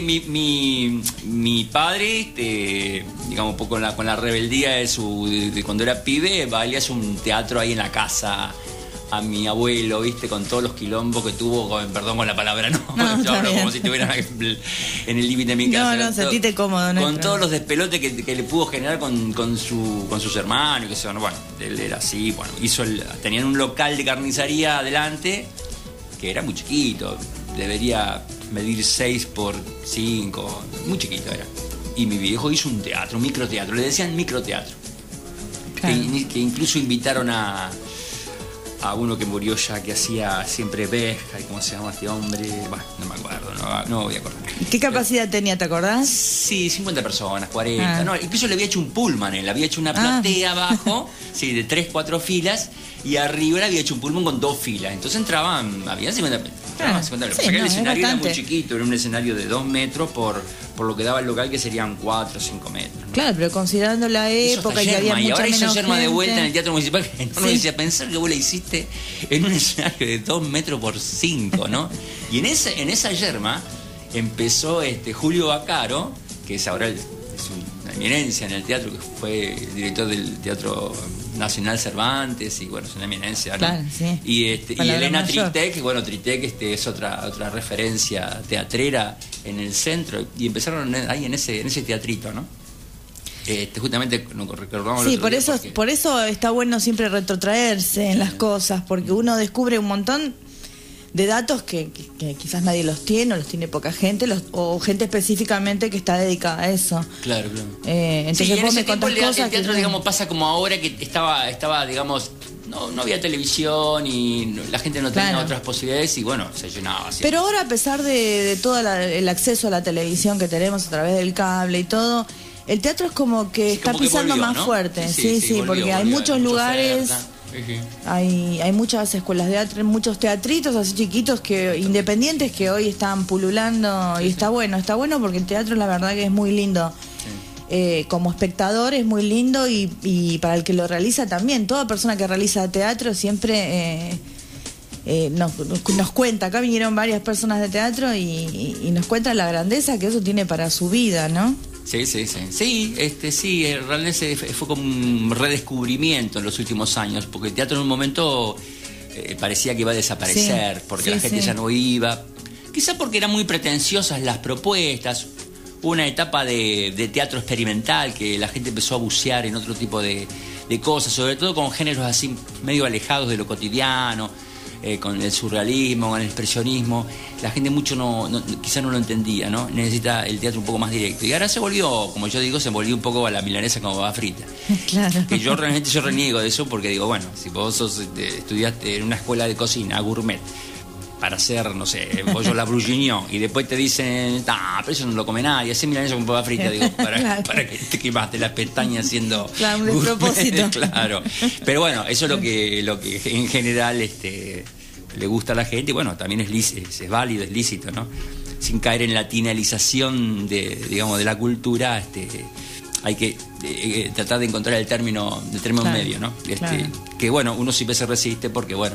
mi padre, digamos, un poco con la rebeldía de cuando era pibe, le hace un teatro ahí en la casa a mi abuelo, ¿viste? Con todos los quilombos que tuvo, perdón con la palabra, yo hablo como si estuviera en el límite de mi casa. Sentite cómodo, con todos los despelotes que le pudo generar con sus hermanos, que bueno, él era así, bueno, tenían un local de carnicería adelante, que era muy chiquito, debería medir 6 por 5, muy chiquito era. Y mi viejo hizo un teatro, un microteatro, le decían microteatro, que incluso invitaron a uno que murió ya, que hacía siempre pesca, y cómo se llama este hombre, bueno, no me acuerdo, no voy a acordar. ¿Qué capacidad tenía, te acordás? Sí, 50 personas, 40, no, incluso le había hecho un pullman, le había hecho una platea abajo, sí, de 3, 4 filas, y arriba le había hecho un pullman con 2 filas, entonces había 50 personas. Sí, el escenario era muy chiquito, era un escenario de 2 metros por lo que daba el local, que serían 4 o 5 metros, ¿no? Claro, pero considerando la época que había mucha menos gente. Y ahora hizo Yerma de vuelta en el Teatro Municipal, que no decía, pensar que vos la hiciste en un escenario de 2 metros por 5, ¿no? Y en esa Yerma empezó Julio Baccaro, que es ahora es una eminencia en el teatro, que fue el director del Teatro Nacional Cervantes, y bueno, es una eminencia, ¿no? Claro, sí. Y Elena mayor. Tritec, bueno, Tritec es otra referencia teatrera en el centro, y empezaron ahí en ese teatrito, ¿no? Justamente nos recordamos Sí, el otro día porque- por eso está bueno siempre retrotraerse en las cosas, porque uno descubre un montón de datos que quizás nadie los tiene, o los tiene poca gente, o gente específicamente que está dedicada a eso. Claro, claro. Entonces sí, en vos ese me tiempo contás cosas el teatro, que digamos, pasa como ahora que estaba digamos, no había televisión y la gente no tenía Claro. otras posibilidades y bueno, se llenaba así. Pero ahora, a pesar de todo el acceso a la televisión que tenemos a través del cable y todo, el teatro es como que Sí, está como que pisando volvió, más ¿no? fuerte. Sí, volvió, porque hay volvió, muchos mucha lugares, oferta. Sí. hay muchas escuelas de teatro, muchos teatritos así chiquitos, independientes, que hoy están pululando, y está bueno porque el teatro la verdad que es muy lindo. Como espectador es muy lindo, y para el que lo realiza también. Toda persona que realiza teatro siempre nos cuenta. Acá vinieron varias personas de teatro y nos cuentan la grandeza que eso tiene para su vida, ¿no? Sí. Sí, realmente fue como un redescubrimiento en los últimos años, porque el teatro en un momento parecía que iba a desaparecer, Sí, porque sí, la gente sí. ya no iba. Quizá porque eran muy pretenciosas las propuestas. Una etapa de teatro experimental que la gente empezó a bucear en otro tipo de cosas, sobre todo con géneros así medio alejados de lo cotidiano, con el surrealismo, con el expresionismo. La gente mucho quizá no lo entendía, ¿no? Necesita el teatro un poco más directo. Y ahora se volvió, como yo digo, se volvió un poco a la milanesa como va frita. Claro. Que yo realmente reniego de eso, porque digo, bueno, si vos estudiaste en una escuela de cocina gourmet para hacer, no sé, pollo a la bourguignon, y después te dicen, pero eso no lo come nadie, hacer milanesa con papa frita, digo, Claro. para que te quemaste las pestañas haciendo Claro, un despropósito. Claro. Pero bueno, eso es lo que en general le gusta a la gente, y bueno, también es válido, es lícito, ¿no? Sin caer en la tinalización de la cultura, hay que tratar de encontrar el término Claro, medio, ¿no? claro. Que bueno, uno siempre se resiste porque bueno,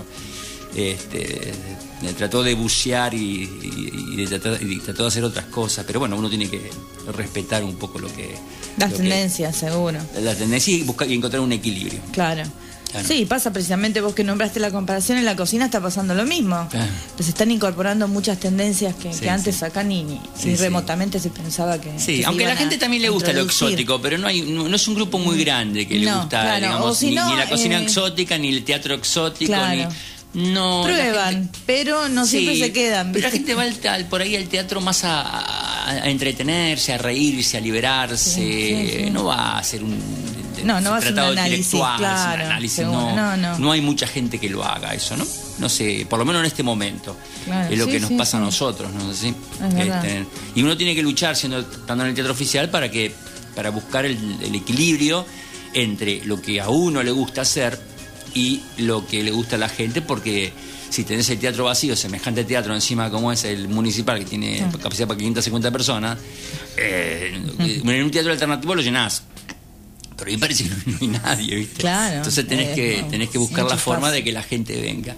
trató de bucear y trató de hacer otras cosas, pero bueno, uno tiene que respetar un poco Las tendencias, seguro. la tendencia, y buscar y encontrar un equilibrio. Claro. Claro. Sí, pasa precisamente, vos que nombraste la comparación, en la cocina está pasando lo mismo. Claro. Se están incorporando muchas tendencias que Sí, antes sí. acá ni Sí, sí. remotamente se pensaba que Sí, que se aunque a la iban gente también le gusta lo introducir. exótico, pero no es un grupo muy grande que le No, gusta, claro, digamos, o si no, ni la cocina exótica, ni el teatro exótico, Claro. no. la Prueban, gente- pero no siempre Sí, se quedan. Pero la ¿viste? gente va por ahí al teatro más a entretenerse, a reírse, a liberarse. Sí. No va a hacer un No va a ser un tratado análisis, intelectual, claro, un análisis, seguro. no hay mucha gente que lo haga eso, ¿no? No sé, por lo menos en este momento. Claro, es lo sí, que nos sí, pasa sí. a nosotros, ¿no? ¿Sí? Es verdad. Y uno tiene que luchar estando en el teatro oficial para buscar el equilibrio entre lo que a uno le gusta hacer y lo que le gusta a la gente, porque si tenés el teatro vacío, semejante teatro encima como es el municipal, que tiene capacidad para 550 personas, en un teatro alternativo lo llenás. Pero ahí parece que no hay nadie, ¿viste? Claro. Entonces tenés que buscar mucho la forma espacio. de que la gente venga.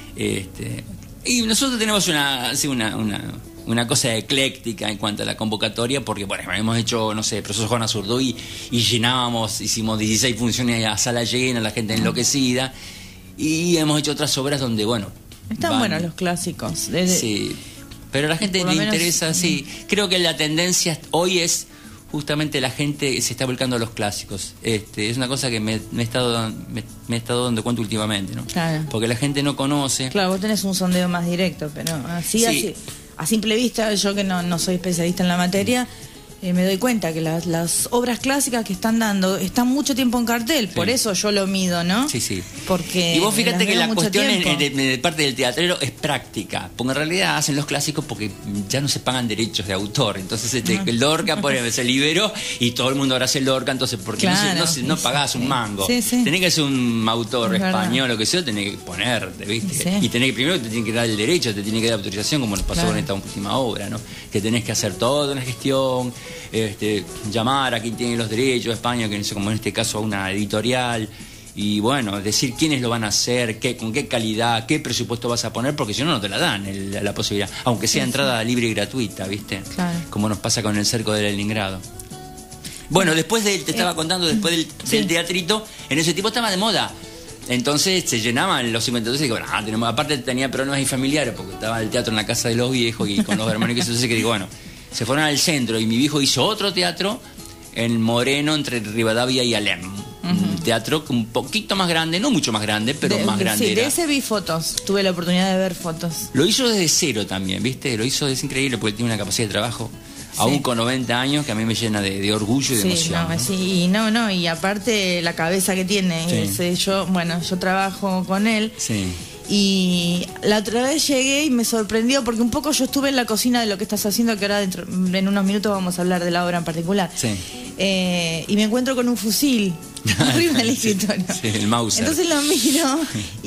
Y nosotros tenemos una cosa ecléctica en cuanto a la convocatoria, porque bueno, hemos hecho, no sé, Profesor Juan Azurduy, y hicimos 16 funciones a sala llena, la gente enloquecida, y hemos hecho otras obras donde, bueno... Están buenos los clásicos. Sí, pero a la gente por lo le menos, interesa, sí. Creo que la tendencia hoy es justamente la gente se está volcando a los clásicos. Es una cosa que me he estado dando cuenta últimamente, ¿no? Claro. Porque la gente no conoce. Claro, vos tenés un sondeo más directo, pero Sí. a simple vista, yo que no soy especialista en la materia, me doy cuenta que las obras clásicas que están dando están mucho tiempo en cartel, por eso yo lo mido, ¿no? Sí, sí. Porque Y vos fíjate las que veo la mucho cuestión tiempo. de parte del teatrero es práctica, porque en realidad hacen los clásicos porque ya no se pagan derechos de autor, entonces el Lorca se liberó y todo el mundo ahora hace Lorca, entonces porque Claro, no sí, pagás sí. un mango, Sí, sí. tenés que ser un autor Es verdad. español o que sea, tenés que ponerte, ¿viste? Sí. Y primero te tienen que dar el derecho, te tienen que dar autorización, como nos pasó Claro. con esta última obra, ¿no? Que tenés que hacer toda una gestión, llamar a quien tiene los derechos, España, que no sé, como en este caso a una editorial, y bueno, decir quiénes lo van a hacer, con qué calidad, qué presupuesto vas a poner, porque si no, no te la dan la posibilidad, aunque sea entrada libre y gratuita, ¿viste? Claro. Como nos pasa con el cerco de Leningrado. Bueno, después te estaba contando, después del teatrito, en ese tiempo estaba de moda. Entonces se llenaban los 52 y digo, aparte tenía problemas familiares porque estaba el teatro en la casa de los viejos y con los hermanos y eso, que digo, bueno, se fueron al centro y mi viejo hizo otro teatro en Moreno, entre Rivadavia y Alem. Un teatro un poquito más grande, no mucho más grande, pero más grande. Sí, era. de ese vi fotos, tuve la oportunidad de ver fotos. Lo hizo desde cero también, ¿viste? Es increíble porque tiene una capacidad de trabajo, aún con 90 años, que a mí me llena de orgullo y de emoción. Y aparte la cabeza que tiene. Yo trabajo con él. Sí. Y la otra vez llegué y me sorprendió porque un poco yo estuve en la cocina de lo que estás haciendo, que ahora en unos minutos vamos a hablar de la obra en particular. Sí. Y me encuentro con un fusil arriba del escritorio. Sí, el Mauser. Entonces lo miro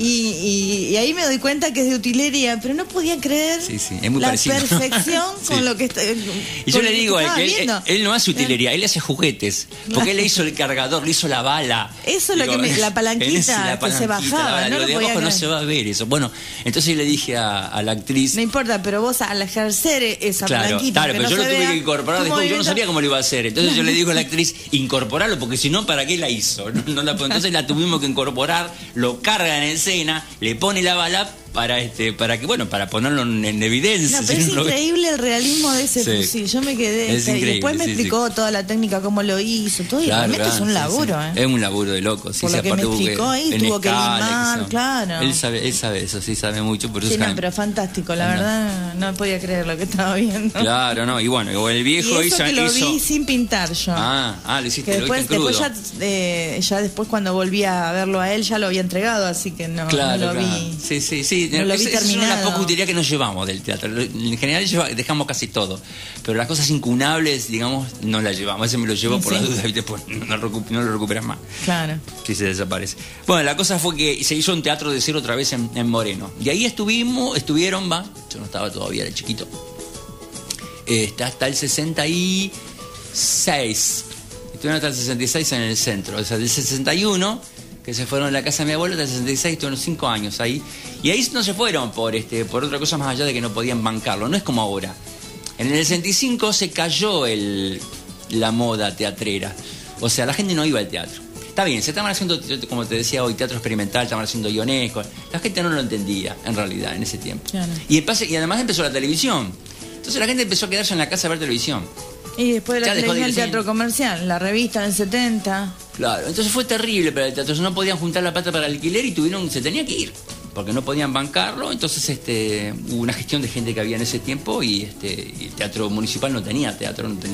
y ahí me doy cuenta que es de utilería, pero no podía creer es muy la parecido. perfección con lo que está. Y yo le digo a él, él no hace utilería, él hace juguetes. Porque él le hizo el cargador, le hizo la bala. Eso es lo que la palanquita que se bajaba, no lo de podía abajo no creer. se va a ver eso. Bueno, entonces le dije a la actriz. No importa, pero vos al ejercer esa palanquita. Claro, pero yo lo tuve que incorporar después, yo no sabía cómo lo iba a hacer. Entonces yo le digo a la actriz, incorporarlo, porque si no, ¿para qué la hizo? Entonces la tuvimos que incorporar, lo carga en escena, le pone la bala para ponerlo en evidencia. No, pero es increíble el realismo de ese fusil. Yo me quedé. Y después me explicó toda la técnica, cómo lo hizo, todo. Y realmente es un laburo, Es un laburo de loco. Por lo que me explicó ahí, tuvo que limar, claro. Él sabe eso, sabe mucho. Por eso pero fantástico, la verdad, no podía creer lo que estaba viendo. Claro, no, y bueno, el viejo y eso que lo vi sin pintar yo. Lo hiciste, que lo viste crudo. Ya después cuando volví a verlo a él ya lo había entregado, así que no lo vi. Sí. No lo vi terminado. Es una poca utilidad que nos llevamos del teatro. En general dejamos casi todo, pero las cosas incunables, digamos, no las llevamos. Ese me lo llevo por la duda y después no lo recuperas más. Claro. Si se desaparece. Bueno, la cosa fue que se hizo un teatro de cero otra vez en Moreno. Y ahí estuvieron, yo no estaba todavía, era chiquito. Hasta el 66. Estuvieron hasta el 66 en el centro. O sea, del 61, que se fueron a la casa de mi abuelo, hasta el 66, estuvieron 5 años ahí. Y ahí no se fueron por otra cosa más allá de que no podían bancarlo. No es como ahora. En el 65 se cayó la moda teatrera. O sea, la gente no iba al teatro. Está bien, se estaban haciendo, como te decía hoy, teatro experimental, estaban haciendo guionescos. La gente no lo entendía, en realidad, en ese tiempo. Claro. Y además empezó la televisión. Entonces la gente empezó a quedarse en la casa a ver televisión. Y después de la televisión, el teatro comercial, la revista en el 70. Claro, entonces fue terrible para el teatro. No podían juntar la plata para el alquiler y se tenía que ir. Porque no podían bancarlo. Entonces hubo una gestión de gente que había en ese tiempo y el teatro municipal no tenía teatro, no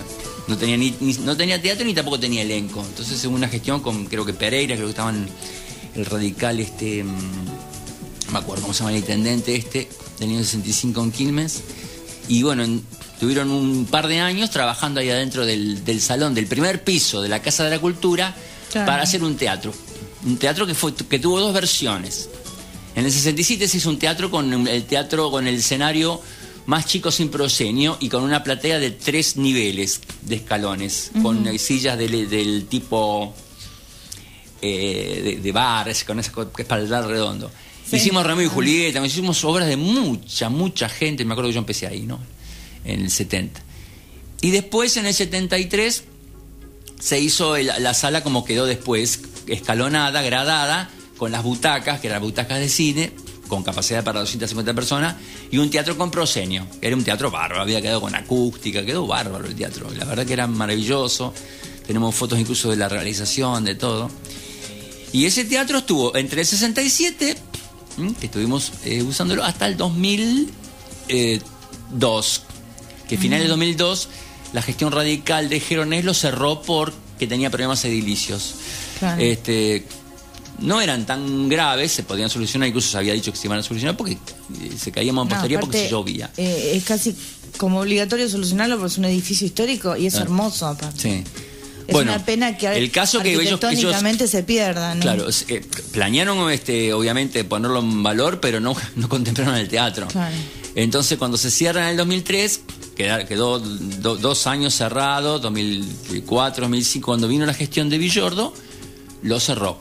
tenía teatro ni tampoco tenía elenco. Entonces hubo una gestión con, creo que Pereira, creo que estaban el radical, no me acuerdo cómo se llama el intendente del año 65 en Quilmes. Y bueno, tuvieron un par de años trabajando ahí adentro del salón, del primer piso de la Casa de la Cultura, claro, para hacer un teatro. Un teatro que tuvo 2 versiones. En el 67 se hizo un teatro con el escenario más chico sin proscenio y con una platea de 3 niveles de escalones, con sillas del tipo de bar, con ese espaldar redondo. Sí. Hicimos Romeo y Julieta, hicimos obras de mucha gente. Me acuerdo que yo empecé ahí, ¿no? En el 70. Y después, en el 73, se hizo la sala como quedó después, escalonada, gradada, con las butacas, que eran butacas de cine, con capacidad para 250 personas, y un teatro con proscenio. Era un teatro bárbaro, había quedado con acústica, quedó bárbaro el teatro. La verdad que era maravilloso. Tenemos fotos incluso de la realización, de todo. Y ese teatro estuvo entre el 67, que estuvimos usándolo, hasta el 2002. Que final del 2002, la gestión radical de Geronés lo cerró porque tenía problemas edilicios. Claro. No eran tan graves, se podían solucionar, incluso se había dicho que se iban a solucionar porque se caía mampostería porque se llovía. Es casi como obligatorio solucionarlo porque es un edificio histórico y es hermoso aparte. Sí. Es una pena que el caso que arquitectónicamente se pierda, ¿no? Claro, planearon obviamente ponerlo en valor, pero no contemplaron el teatro. Claro. Entonces cuando se cierra en el 2003, quedó 2 años cerrado, 2004, 2005, cuando vino la gestión de Villordo, lo cerró.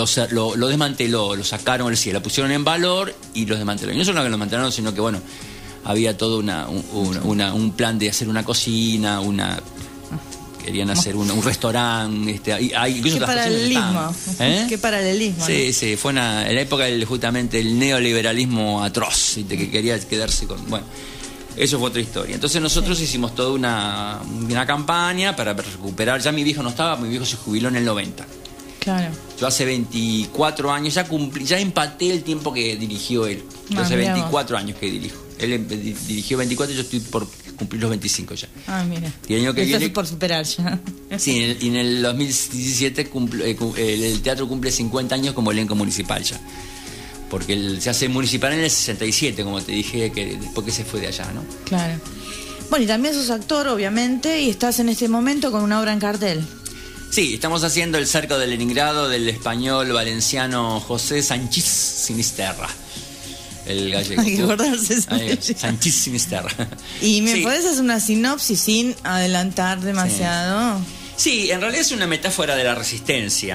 Lo desmanteló, lo sacaron, lo pusieron en valor y lo desmanteló. Y no solo que lo desmantelaron, sino que bueno, había todo un plan de hacer una cocina, querían hacer un restaurante. Qué paralelismo. Qué paralelismo. Sí, sí, fue en la época justamente el neoliberalismo atroz, que quería quedarse con... Bueno, eso fue otra historia. Entonces nosotros hicimos toda una campaña para recuperar. Ya mi viejo no estaba, mi viejo se jubiló en el 90. Claro. Yo hace 24 años ya empaté el tiempo que dirigió él. Yo hace 24 años que dirijo. Él dirigió 24 y yo estoy por cumplir los 25 ya. Ah, mira. Y el año que viene... por superar ya. Sí, y en el 2017 el teatro cumple 50 años como elenco municipal ya. Porque se hace municipal en el 67, como te dije, que después que se fue de allá, ¿no? Claro. Bueno, y también sos actor, obviamente, y estás en este momento con una obra en cartel. Sí, estamos haciendo El cerco de Leningrado del español valenciano José Sanchís Sinisterra. El gallego. Hay que acordarse. Sanchís Sinisterra. ¿Y me podés hacer una sinopsis sin adelantar demasiado? Sí, en realidad es una metáfora de la resistencia.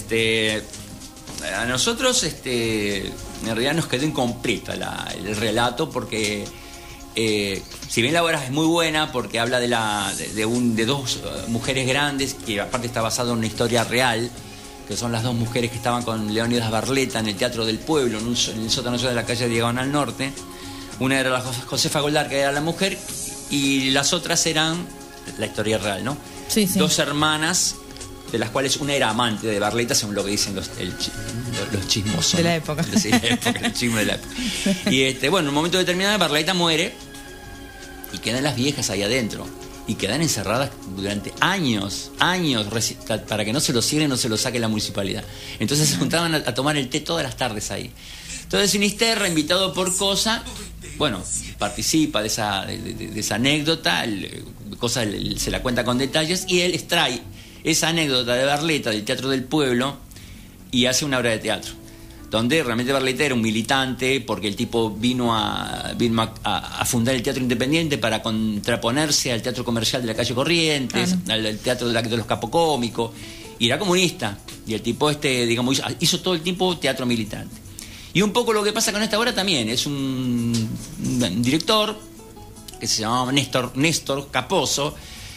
A nosotros, en realidad nos quedó incompleta el relato porque... si bien la obra es muy buena porque habla de dos mujeres grandes, que aparte está basado en una historia real, que son las dos mujeres que estaban con Leónidas Barleta en el Teatro del Pueblo, en el sótano de la calle Diagonal Norte. Una era la Josefa Goldar, que era la mujer, y las otras eran la historia real, ¿no? Sí, sí. Dos hermanas, de las cuales una era amante de Barleta, según lo que dicen los chismosos. De la época. Sí, el chisme de la época. Y bueno, en un momento determinado Barleta muere y quedan las viejas ahí adentro. Y quedan encerradas durante años, para que no se lo cierren, no se lo saque la municipalidad. Entonces se juntaban a tomar el té todas las tardes ahí. Entonces Sinisterra, invitado por Cosa, bueno, participa de esa anécdota, Cosa se la cuenta con detalles, y él extrae esa anécdota de Barleta, del Teatro del Pueblo, y hace una obra de teatro, donde realmente Barleta era un militante, porque el tipo vino a fundar el Teatro Independiente para contraponerse al teatro comercial de la calle Corrientes, al teatro de los capocómicos, y era comunista, y el tipo digamos, hizo todo el tiempo teatro militante. Y un poco lo que pasa con esta obra también, es un director que se llamaba Néstor Capozzo,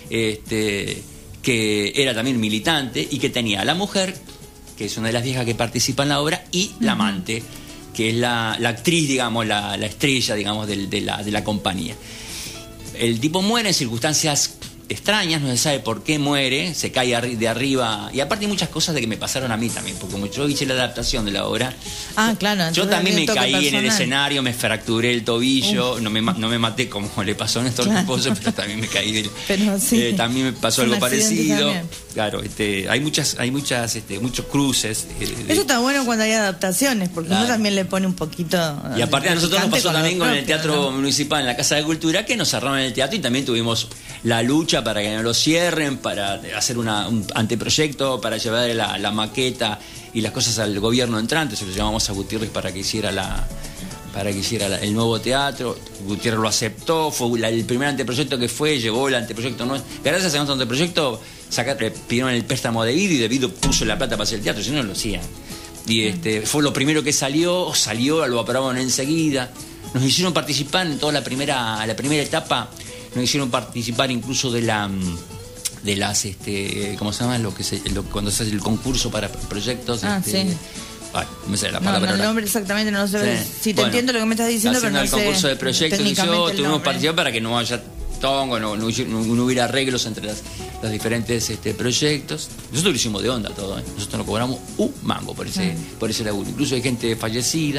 que era también militante y que tenía a la mujer, que es una de las viejas que participa en la obra, y la amante, que es la actriz, digamos, la estrella, digamos, de la compañía. El tipo muere en circunstancias extrañas, no se sabe por qué muere, se cae de arriba, y aparte hay muchas cosas de que me pasaron a mí también, porque como yo hice la adaptación de la obra, claro, yo también me caí en el escenario, me fracturé el tobillo, no me maté como le pasó a Néstor Capozzo, pero también me caí pero sí, también me pasó algo parecido. También. Claro, hay muchos cruces. Eso está bueno cuando hay adaptaciones, porque uno también le pone un poquito. Y aparte a nosotros nos pasó también con el Teatro ¿no? Municipal, en la Casa de Cultura, que nos cerraron el teatro, y también tuvimos la lucha para que no lo cierren, para hacer un anteproyecto, para llevar la maqueta y las cosas al gobierno entrante. Se lo llamamos a Gutiérrez para que hiciera el nuevo teatro. Gutiérrez lo aceptó, fue el primer anteproyecto que llegó el anteproyecto. No, gracias a nuestro anteproyecto pidieron el préstamo de Vido, y de Vido puso la plata para hacer el teatro, si no lo hacían. Y fue lo primero que salió, lo aprobaron enseguida. Nos hicieron participar en toda la primera etapa. Nos hicieron participar incluso de las ¿cómo se llama? Cuando se hace el concurso para proyectos. Sí. No sé la palabra. No, el nombre exactamente no sé. Sí, te entiendo lo que me estás diciendo, pero no sé. El concurso de proyectos, tuvimos participado para que no haya tongo, no hubiera arreglos entre los diferentes proyectos. Nosotros lo hicimos de onda todo, nosotros no cobramos un mango por ese laburo. Incluso hay gente fallecida.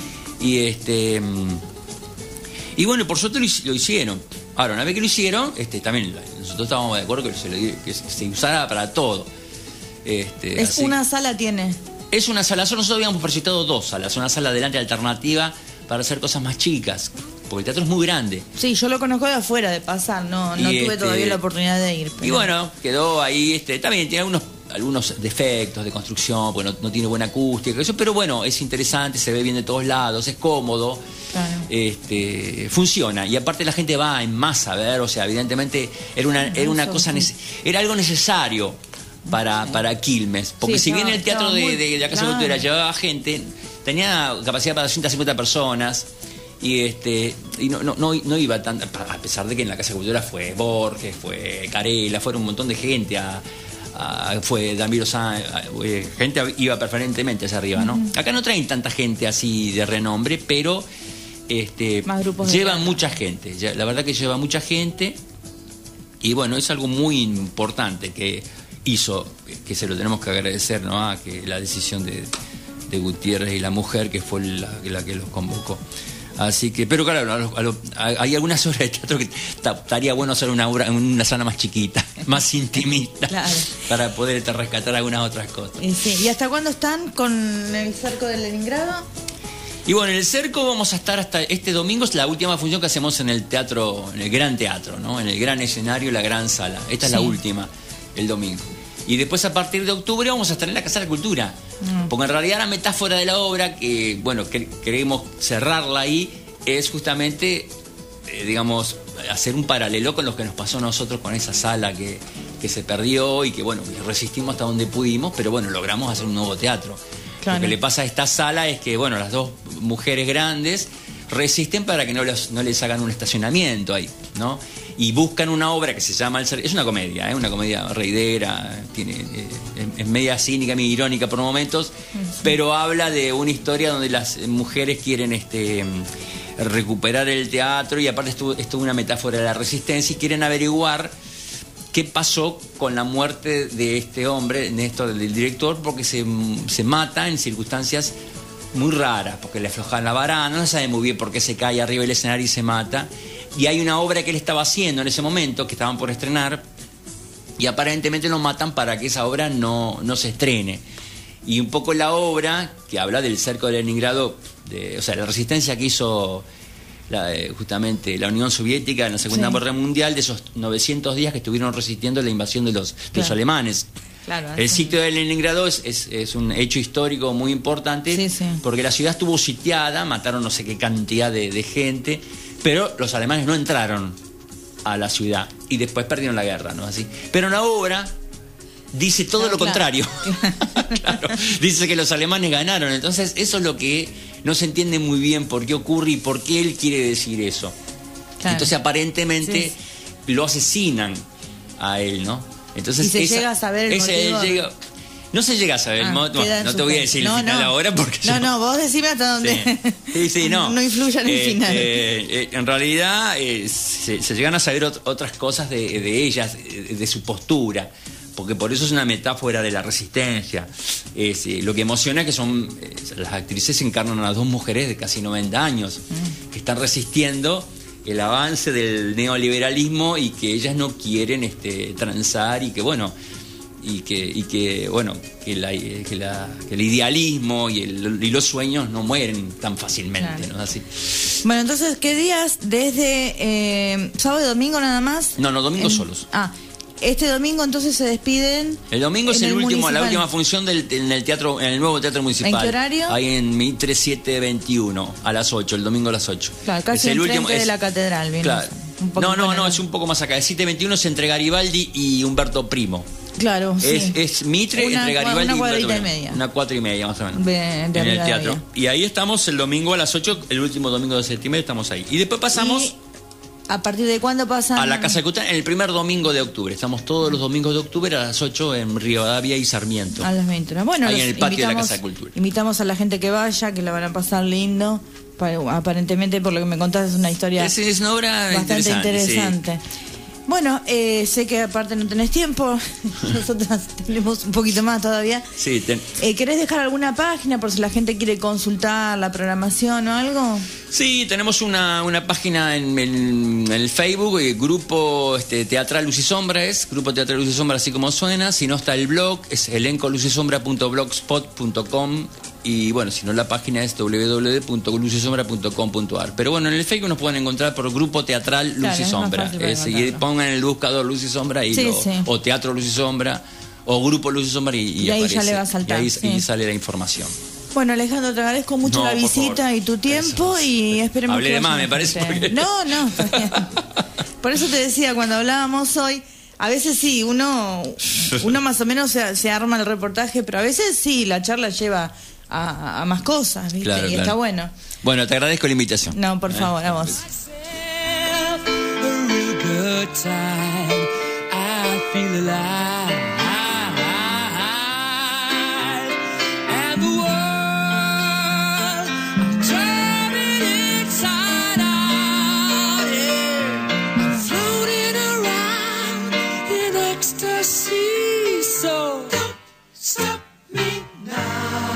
Y bueno, por suerte lo hicieron. Ahora, una vez que lo hicieron, también nosotros estábamos de acuerdo que se usara para todo. Una sala tiene. Es una sala, nosotros habíamos proyectado 2 salas, una sala adelante alternativa para hacer cosas más chicas, porque el teatro es muy grande. Sí, yo lo conozco de afuera, de pasar, no tuve todavía la oportunidad de ir. Pero... Y bueno, quedó ahí, también tiene algunos defectos de construcción, porque no tiene buena acústica, pero bueno, es interesante, se ve bien de todos lados, es cómodo. Claro. Funciona, y aparte la gente va en masa a ver, o sea, evidentemente era algo necesario para Quilmes, porque si bien el teatro de la Casa de Cultura llevaba gente, tenía capacidad para 250 personas, Y no iba tan, a pesar de que en la Casa de Cultura fue Borges, fue Carela, fueron un montón de gente, fue Damiro Sáenz, gente iba preferentemente hacia arriba, ¿no? Acá no traen tanta gente así de renombre, pero más grupos llevan mucha gente, la verdad que lleva mucha gente, y bueno, es algo muy importante que hizo, que se lo tenemos que agradecer, ¿no? Que la decisión de Gutiérrez y la mujer, que fue la que los convocó. Así que, pero claro, hay algunas obras de teatro que estaría bueno hacer una obra en una sala más chiquita, más intimista, claro, para poder rescatar algunas otras cosas. Sí. ¿Y hasta cuándo están con el Cerco de Leningrado? Y bueno, en el Cerco vamos a estar hasta este domingo, es la última función que hacemos en el teatro, en el gran teatro, ¿no? En el gran escenario, la gran sala. Esta es la última, el domingo. Y después, a partir de octubre, vamos a estar en la Casa de la Cultura. Porque en realidad la metáfora de la obra, que bueno, queremos cerrarla ahí, es justamente, digamos, hacer un paralelo con lo que nos pasó a nosotros con esa sala que se perdió y que, bueno, resistimos hasta donde pudimos, pero bueno, logramos hacer un nuevo teatro. Claro. Lo que le pasa a esta sala es que, bueno, las dos mujeres grandes resisten para que no les hagan un estacionamiento ahí, ¿no? Y buscan una obra que se llama es una comedia, una comedia reidera, es media cínica, media irónica por momentos, pero habla de una historia donde las mujeres quieren recuperar el teatro, y aparte esto una metáfora de la resistencia, y quieren averiguar qué pasó con la muerte de este hombre, Néstor, del director, porque se mata en circunstancias muy raras, porque le aflojan la varana, no se sabe muy bien por qué se cae arriba del escenario y se mata. Y hay una obra que él estaba haciendo en ese momento, que estaban por estrenar, y aparentemente lo matan para que esa obra no se estrene. Y un poco la obra, que habla del cerco de Leningrado, o sea, la resistencia que hizo justamente la Unión Soviética en la Segunda Guerra Mundial, de esos 900 días que estuvieron resistiendo la invasión de los alemanes. Claro, el sitio de Leningrado es un hecho histórico muy importante, porque la ciudad estuvo sitiada, mataron no sé qué cantidad de gente, pero los alemanes no entraron a la ciudad y después perdieron la guerra, ¿no? Así. Pero en la obra dice todo lo contrario. Claro, dice que los alemanes ganaron. Entonces eso es lo que no se entiende muy bien por qué ocurre y por qué él quiere decir eso. Claro. Entonces aparentemente lo asesinan a él, ¿no? Entonces, ¿y se llega a saber el motivo? No se llega a saber el motivo. No te voy a decir el final ahora porque... No, vos decime hasta dónde. Sí, no. No influya en el final. En realidad se llegan a saber otras cosas de ellas, de su postura, porque por eso es una metáfora de la resistencia. Lo que emociona es que son las actrices encarnan a las dos mujeres de casi 90 años que están resistiendo el avance del neoliberalismo y que ellas no quieren transar, y que bueno, que el idealismo y los sueños no mueren tan fácilmente, ¿no? Así. Bueno, entonces, ¿qué días? Desde sábado y domingo nada más. No, domingo solos. Este domingo entonces se despiden. El domingo es la última función en el teatro, en el nuevo teatro municipal. ¿En qué horario? Ahí en Mitre 721, a las 8, el domingo a las 8. Claro, casi es el último de la catedral, ¿bien? Claro. No, es un poco más acá. El 721 es entre Garibaldi y Humberto Primo. Claro, es Mitre entre Garibaldi y Humberto Primo. Una 4:30 más o menos. En el teatro. Y ahí estamos el domingo a las 8, el último domingo de septiembre estamos ahí. Y después pasamos... ¿A partir de cuándo pasan? A la Casa de Cultura, en el primer domingo de octubre. Estamos todos los domingos de octubre a las 8 en Rivadavia y Sarmiento. A las 20 horas. Bueno, ahí en el patio de la Casa de Cultura. Invitamos a la gente que vaya, que la van a pasar lindo. Aparentemente, por lo que me contás, es una historia es una obra bastante interesante. Sí. Bueno, sé que aparte no tenés tiempo. Nosotros tenemos un poquito más todavía. Sí. ¿Querés dejar alguna página por si la gente quiere consultar la programación o algo? Sí, tenemos una página en el Facebook, Grupo Teatral Luz y Sombra, Grupo Teatral Luz y Sombra, así como suena. Si no, está el blog, es elencoluzyisombra.blogspot.com. Y bueno, si no, la página es www.luzysombra.com.ar. Pero bueno, en el Facebook nos pueden encontrar por Grupo Teatral Luz y Sombra. Y pongan en el buscador Luz y Sombra o Teatro Luz y Sombra o Grupo Luz y Sombra y ahí aparece. Ya le va a saltar. Y ahí sale la información. Bueno, Alejandro, te agradezco mucho la visita y tu tiempo y esperemos Hablé que... de más, me parece. Porque... No. Por eso te decía, cuando hablábamos hoy, a veces sí, uno más o menos se arma el reportaje, pero a veces sí, la charla lleva a más cosas, ¿viste? Claro, y claro. está bueno. Bueno, te agradezco la invitación. No, por favor, a vos. A real good time. I feel alive. And the world, I'm turning inside out. Yeah. I'm floating around in ecstasy. So don't stop me now.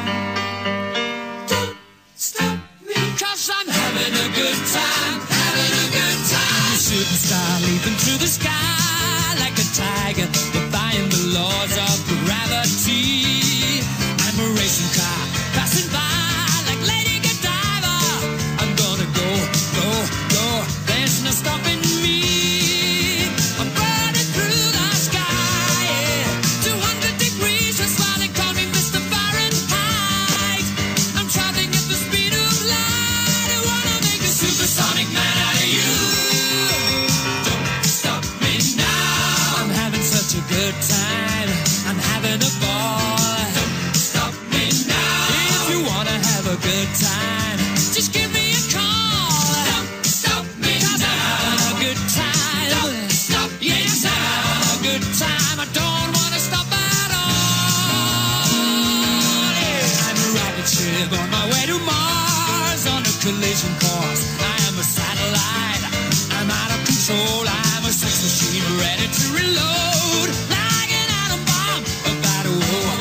Don't stop me. 'Cause I'm having a good time. Having a good time. A shooting star leaping through the sky like a tiger, defying the laws of gravity. I'm a racing car passing by like Lady Godiva. I'm gonna go, go, go. There's no stopping me. I'm burning through the sky. Yeah. 200 degrees, that's why they call me Mr. Fahrenheit. I'm traveling at the speed of light. I wanna make a supersonic man out of you. Don't stop me now. I'm having such a good time. I'm having a ball. Don't stop me now. If you wanna have a good time, just give me a call. Don't stop me now. I'm having a good time. Don't stop me now. I'm having a good time. I don't wanna stop at all. Yeah. I'm a rocket ship on my way to Mars on a collision course. I am a satellite. I'm out of control. I'm a sex machine ready to reload. Like an atom bomb about to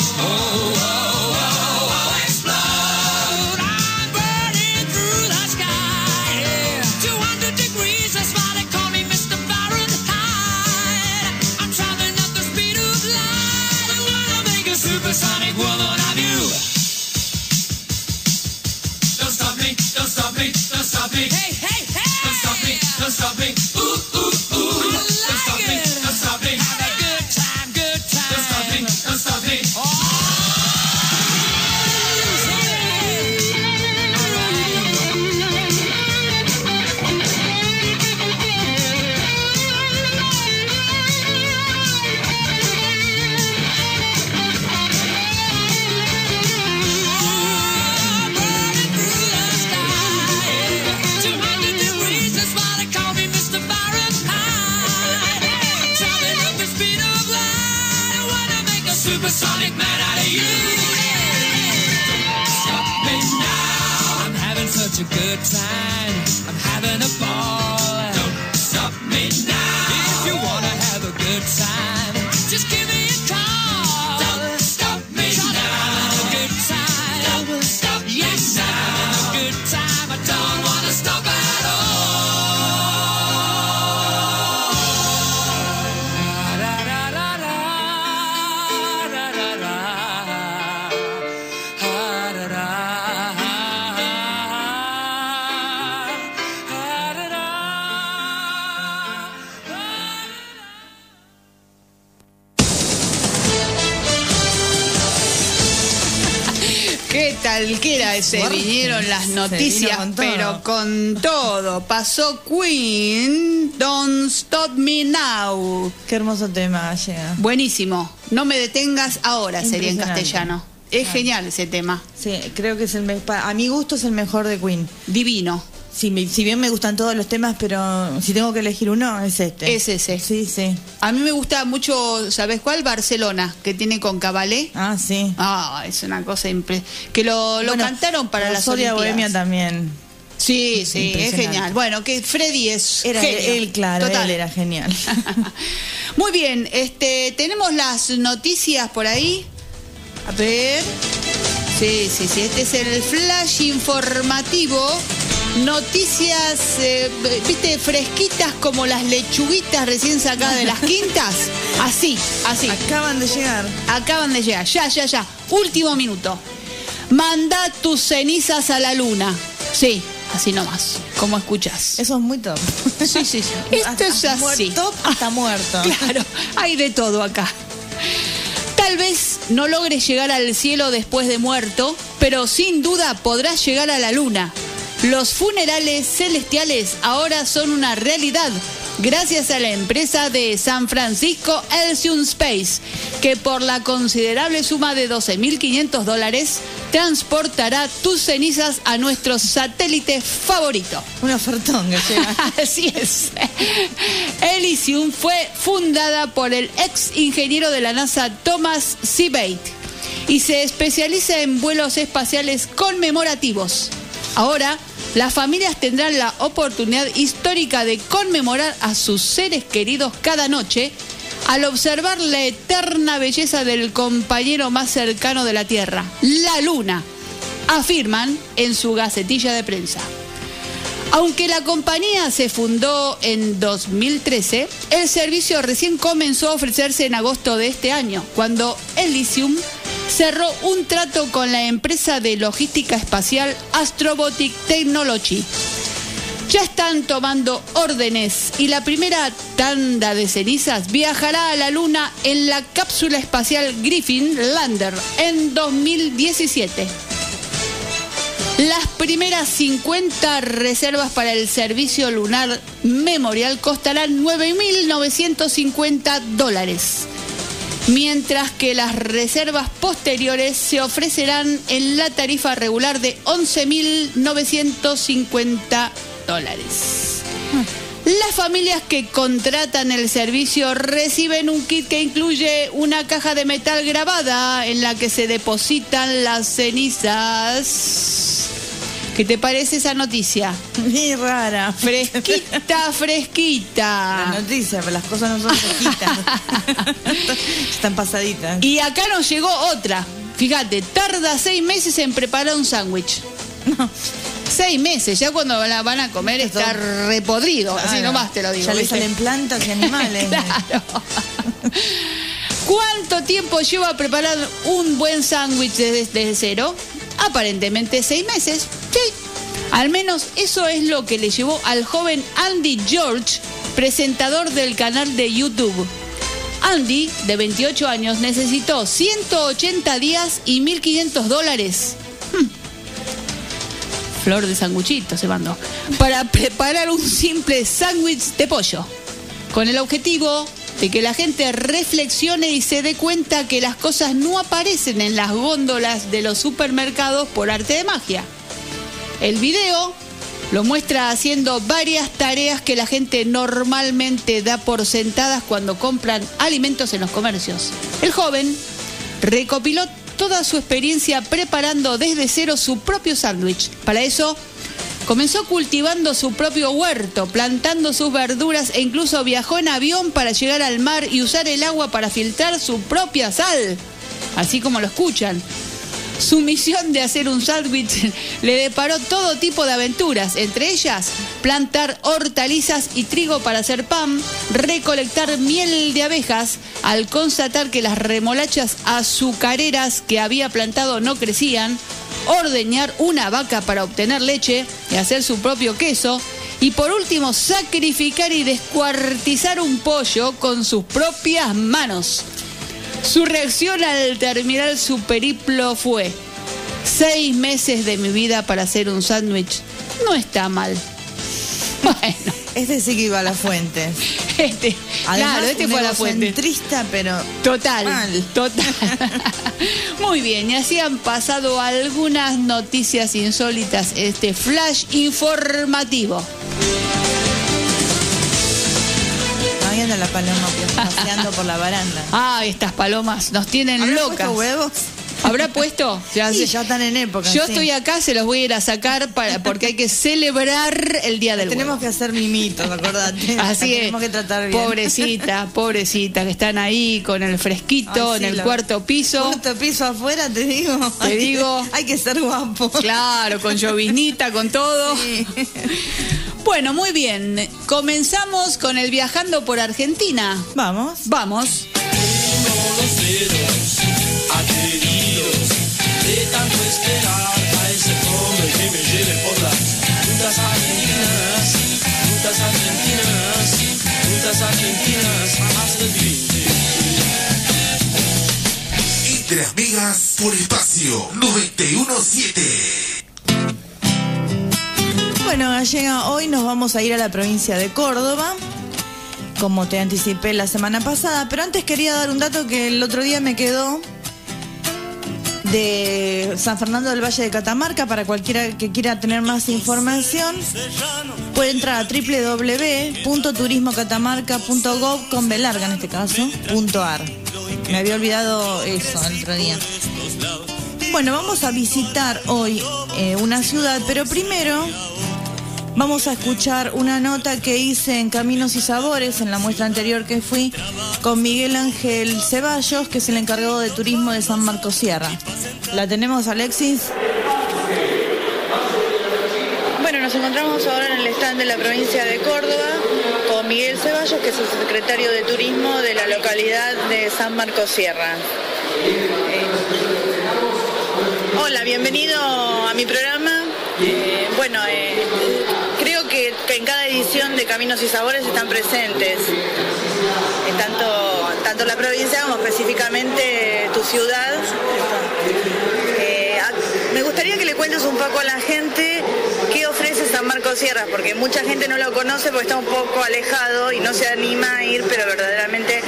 explode. I'm burning through the sky. Yeah. 200 degrees, that's why they call me Mr. Fahrenheit. I'm traveling at the speed of light. I wanna make a supersonic woman of you. Don't stop me, don't stop me, don't stop me. Hey, hey, hey! Don't stop me, don't stop me. Ooh, ooh, ooh. Don't stop me, don't stop me. Have a good time, good time. Don't stop me, don't stop me. Burning through the sky. 200 degrees, that's why they call me Mr. Fahrenheit. Traveling at the speed of light. I wanna make a supersonic man out of you. Stop me now. I'm having such a good time. I'm having a ball. Don't stop me now. If you wanna have a good time, just give me a call. Don't stop me now. I'm having a good time. Don't stop me now. I'm having a good time. I don't wanna stop at ¿Qué tal que era ese? Suerte. Vinieron las Se noticias, vino con todo. pero con todo. Pasó Queen, Don't Stop Me Now. Qué hermoso tema llega. Buenísimo. No me detengas ahora, sería en Impresionante. castellano. Es genial ese tema. Sí, creo que es a mi gusto es el mejor de Queen. Divino. Si bien me gustan todos los temas, pero si tengo que elegir uno, es este. Es ese. Sí, sí. A mí me gusta mucho, ¿sabes cuál? Barcelona, que tiene con Cabalé. Ah, sí. Ah, es una cosa impresionante. Que lo Bueno, cantaron para las Soria Olimpiadas. Bohemia también. Sí, sí, es Impresionante. genial. Bueno, que Freddy es Era genio. él, claro, Total. él era genial. Muy bien, tenemos las noticias por ahí. A ver. Sí, este es el flash informativo. Noticias, viste, fresquitas como las lechuguitas recién sacadas de las quintas. Así. Acaban de llegar. Acaban de llegar, ya. Último minuto. Manda tus cenizas a la luna. Sí, así nomás, como escuchás. Eso es muy top. Sí. Esto es así. Top hasta muerto. Claro, hay de todo acá. Tal vez no logres llegar al cielo después de muerto, pero sin duda podrás llegar a la luna. Los funerales celestiales ahora son una realidad. gracias a la empresa de San Francisco Elysium Space, que por la considerable suma de $12.500 transportará tus cenizas a nuestro satélite favorito. Un ofertón que llega. Así es. Elysium fue fundada por el ex ingeniero de la NASA Thomas Seabate y se especializa en vuelos espaciales conmemorativos. Ahora, las familias tendrán la oportunidad histórica de conmemorar a sus seres queridos cada noche al observar la eterna belleza del compañero más cercano de la Tierra, la Luna, afirman en su gacetilla de prensa. Aunque la compañía se fundó en 2013, el servicio recién comenzó a ofrecerse en agosto de este año, cuando Elysium cerró un trato con la empresa de logística espacial Astrobotic Technology. Ya están tomando órdenes y la primera tanda de cenizas viajará a la Luna en la cápsula espacial Griffin Lander en 2017. Las primeras 50 reservas para el servicio lunar memorial costarán $9.950, mientras que las reservas posteriores se ofrecerán en la tarifa regular de $11.950. Las familias que contratan el servicio reciben un kit que incluye una caja de metal grabada en la que se depositan las cenizas. ¿Qué te parece esa noticia? Muy rara. Fresquita, fresquita. La noticia, pero las cosas no son fresquitas. Están pasaditas. Y acá nos llegó otra. Fíjate, tarda 6 meses en preparar un sándwich. No. 6 meses, ya cuando la van a comer está repodrido, Claro. así nomás te lo digo. Ya le ¿viste? salen plantas y animales. Claro. ¿Cuánto tiempo lleva preparar un buen sándwich desde cero? Aparentemente 6 meses. Sí. Al menos eso es lo que le llevó al joven Andy George, presentador del canal de YouTube. Andy, de 28 años, necesitó 180 días y $1.500. Flor de sanguchito se mandó. Para preparar un simple sándwich de pollo. Con el objetivo de que la gente reflexione y se dé cuenta que las cosas no aparecen en las góndolas de los supermercados por arte de magia. El video lo muestra haciendo varias tareas que la gente normalmente da por sentadas cuando compran alimentos en los comercios. El joven recopiló toda su experiencia preparando desde cero su propio sándwich. Para eso, comenzó cultivando su propio huerto, plantando sus verduras e incluso viajó en avión para llegar al mar y usar el agua para filtrar su propia sal. Así como lo escuchan. Su misión de hacer un sándwich le deparó todo tipo de aventuras, entre ellas plantar hortalizas y trigo para hacer pan, recolectar miel de abejas al constatar que las remolachas azucareras que había plantado no crecían, ordeñar una vaca para obtener leche y hacer su propio queso, y por último sacrificar y descuartizar un pollo con sus propias manos. Su reacción al terminar su periplo fue: 6 meses de mi vida para hacer un sándwich. No está mal. Bueno. Este sí que iba a la fuente. Además, Claro, este fue a la fuente. Trista, pero Total, mal. total. Muy bien, y así han pasado algunas noticias insólitas, este flash informativo. Ahí anda la paloma paseando por la baranda. Ay, estas palomas nos tienen ¿Habrá locas. puesto huevos? ¿Habrá puesto? Sí, ya están en época. Yo sí. estoy acá, se los voy a ir a sacar porque hay que celebrar el Día del Tenemos Huevo. que hacer mimitos, acordate. Así es. Tenemos que tratar bien. Pobrecita, que están ahí con el fresquito Ay, sí, en el la- cuarto piso. Cuarto piso afuera, te digo. Te digo. Hay que ser guapo. Claro, con llovinita, con todo. Sí. Bueno, muy bien. Comenzamos con el Viajando por Argentina. Vamos. Vamos. Los dedos adheridos de tanto esperar a ese hombre que me lleve por las rutas argentinas, rutas argentinas, rutas argentinas hasta el fin. Entre amigas por espacio 917. Bueno, llega hoy, nos vamos a ir a la provincia de Córdoba. como te anticipé la semana pasada, pero antes quería dar un dato que el otro día me quedó de San Fernando del Valle de Catamarca. Para cualquiera que quiera tener más información, puede entrar a www.turismocatamarca.gov con B larga en este caso, .ar. Me había olvidado eso el otro día. Bueno, vamos a visitar hoy una ciudad, pero primero vamos a escuchar una nota que hice en Caminos y Sabores, en la muestra anterior que fui, con Miguel Ángel Ceballos, que es el encargado de turismo de San Marcos Sierra. ¿La tenemos, Alexis? Bueno, nos encontramos ahora en el stand de la provincia de Córdoba con Miguel Ceballos, que es el secretario de turismo de la localidad de San Marcos Sierra. Hola, bienvenido a mi programa. Creo que en cada edición de Caminos y Sabores están presentes tanto la provincia como específicamente tu ciudad. Me gustaría que le cuentes un poco a la gente qué ofrece San Marcos Sierra, porque mucha gente no lo conoce porque está un poco alejado y no se anima a ir, pero verdaderamente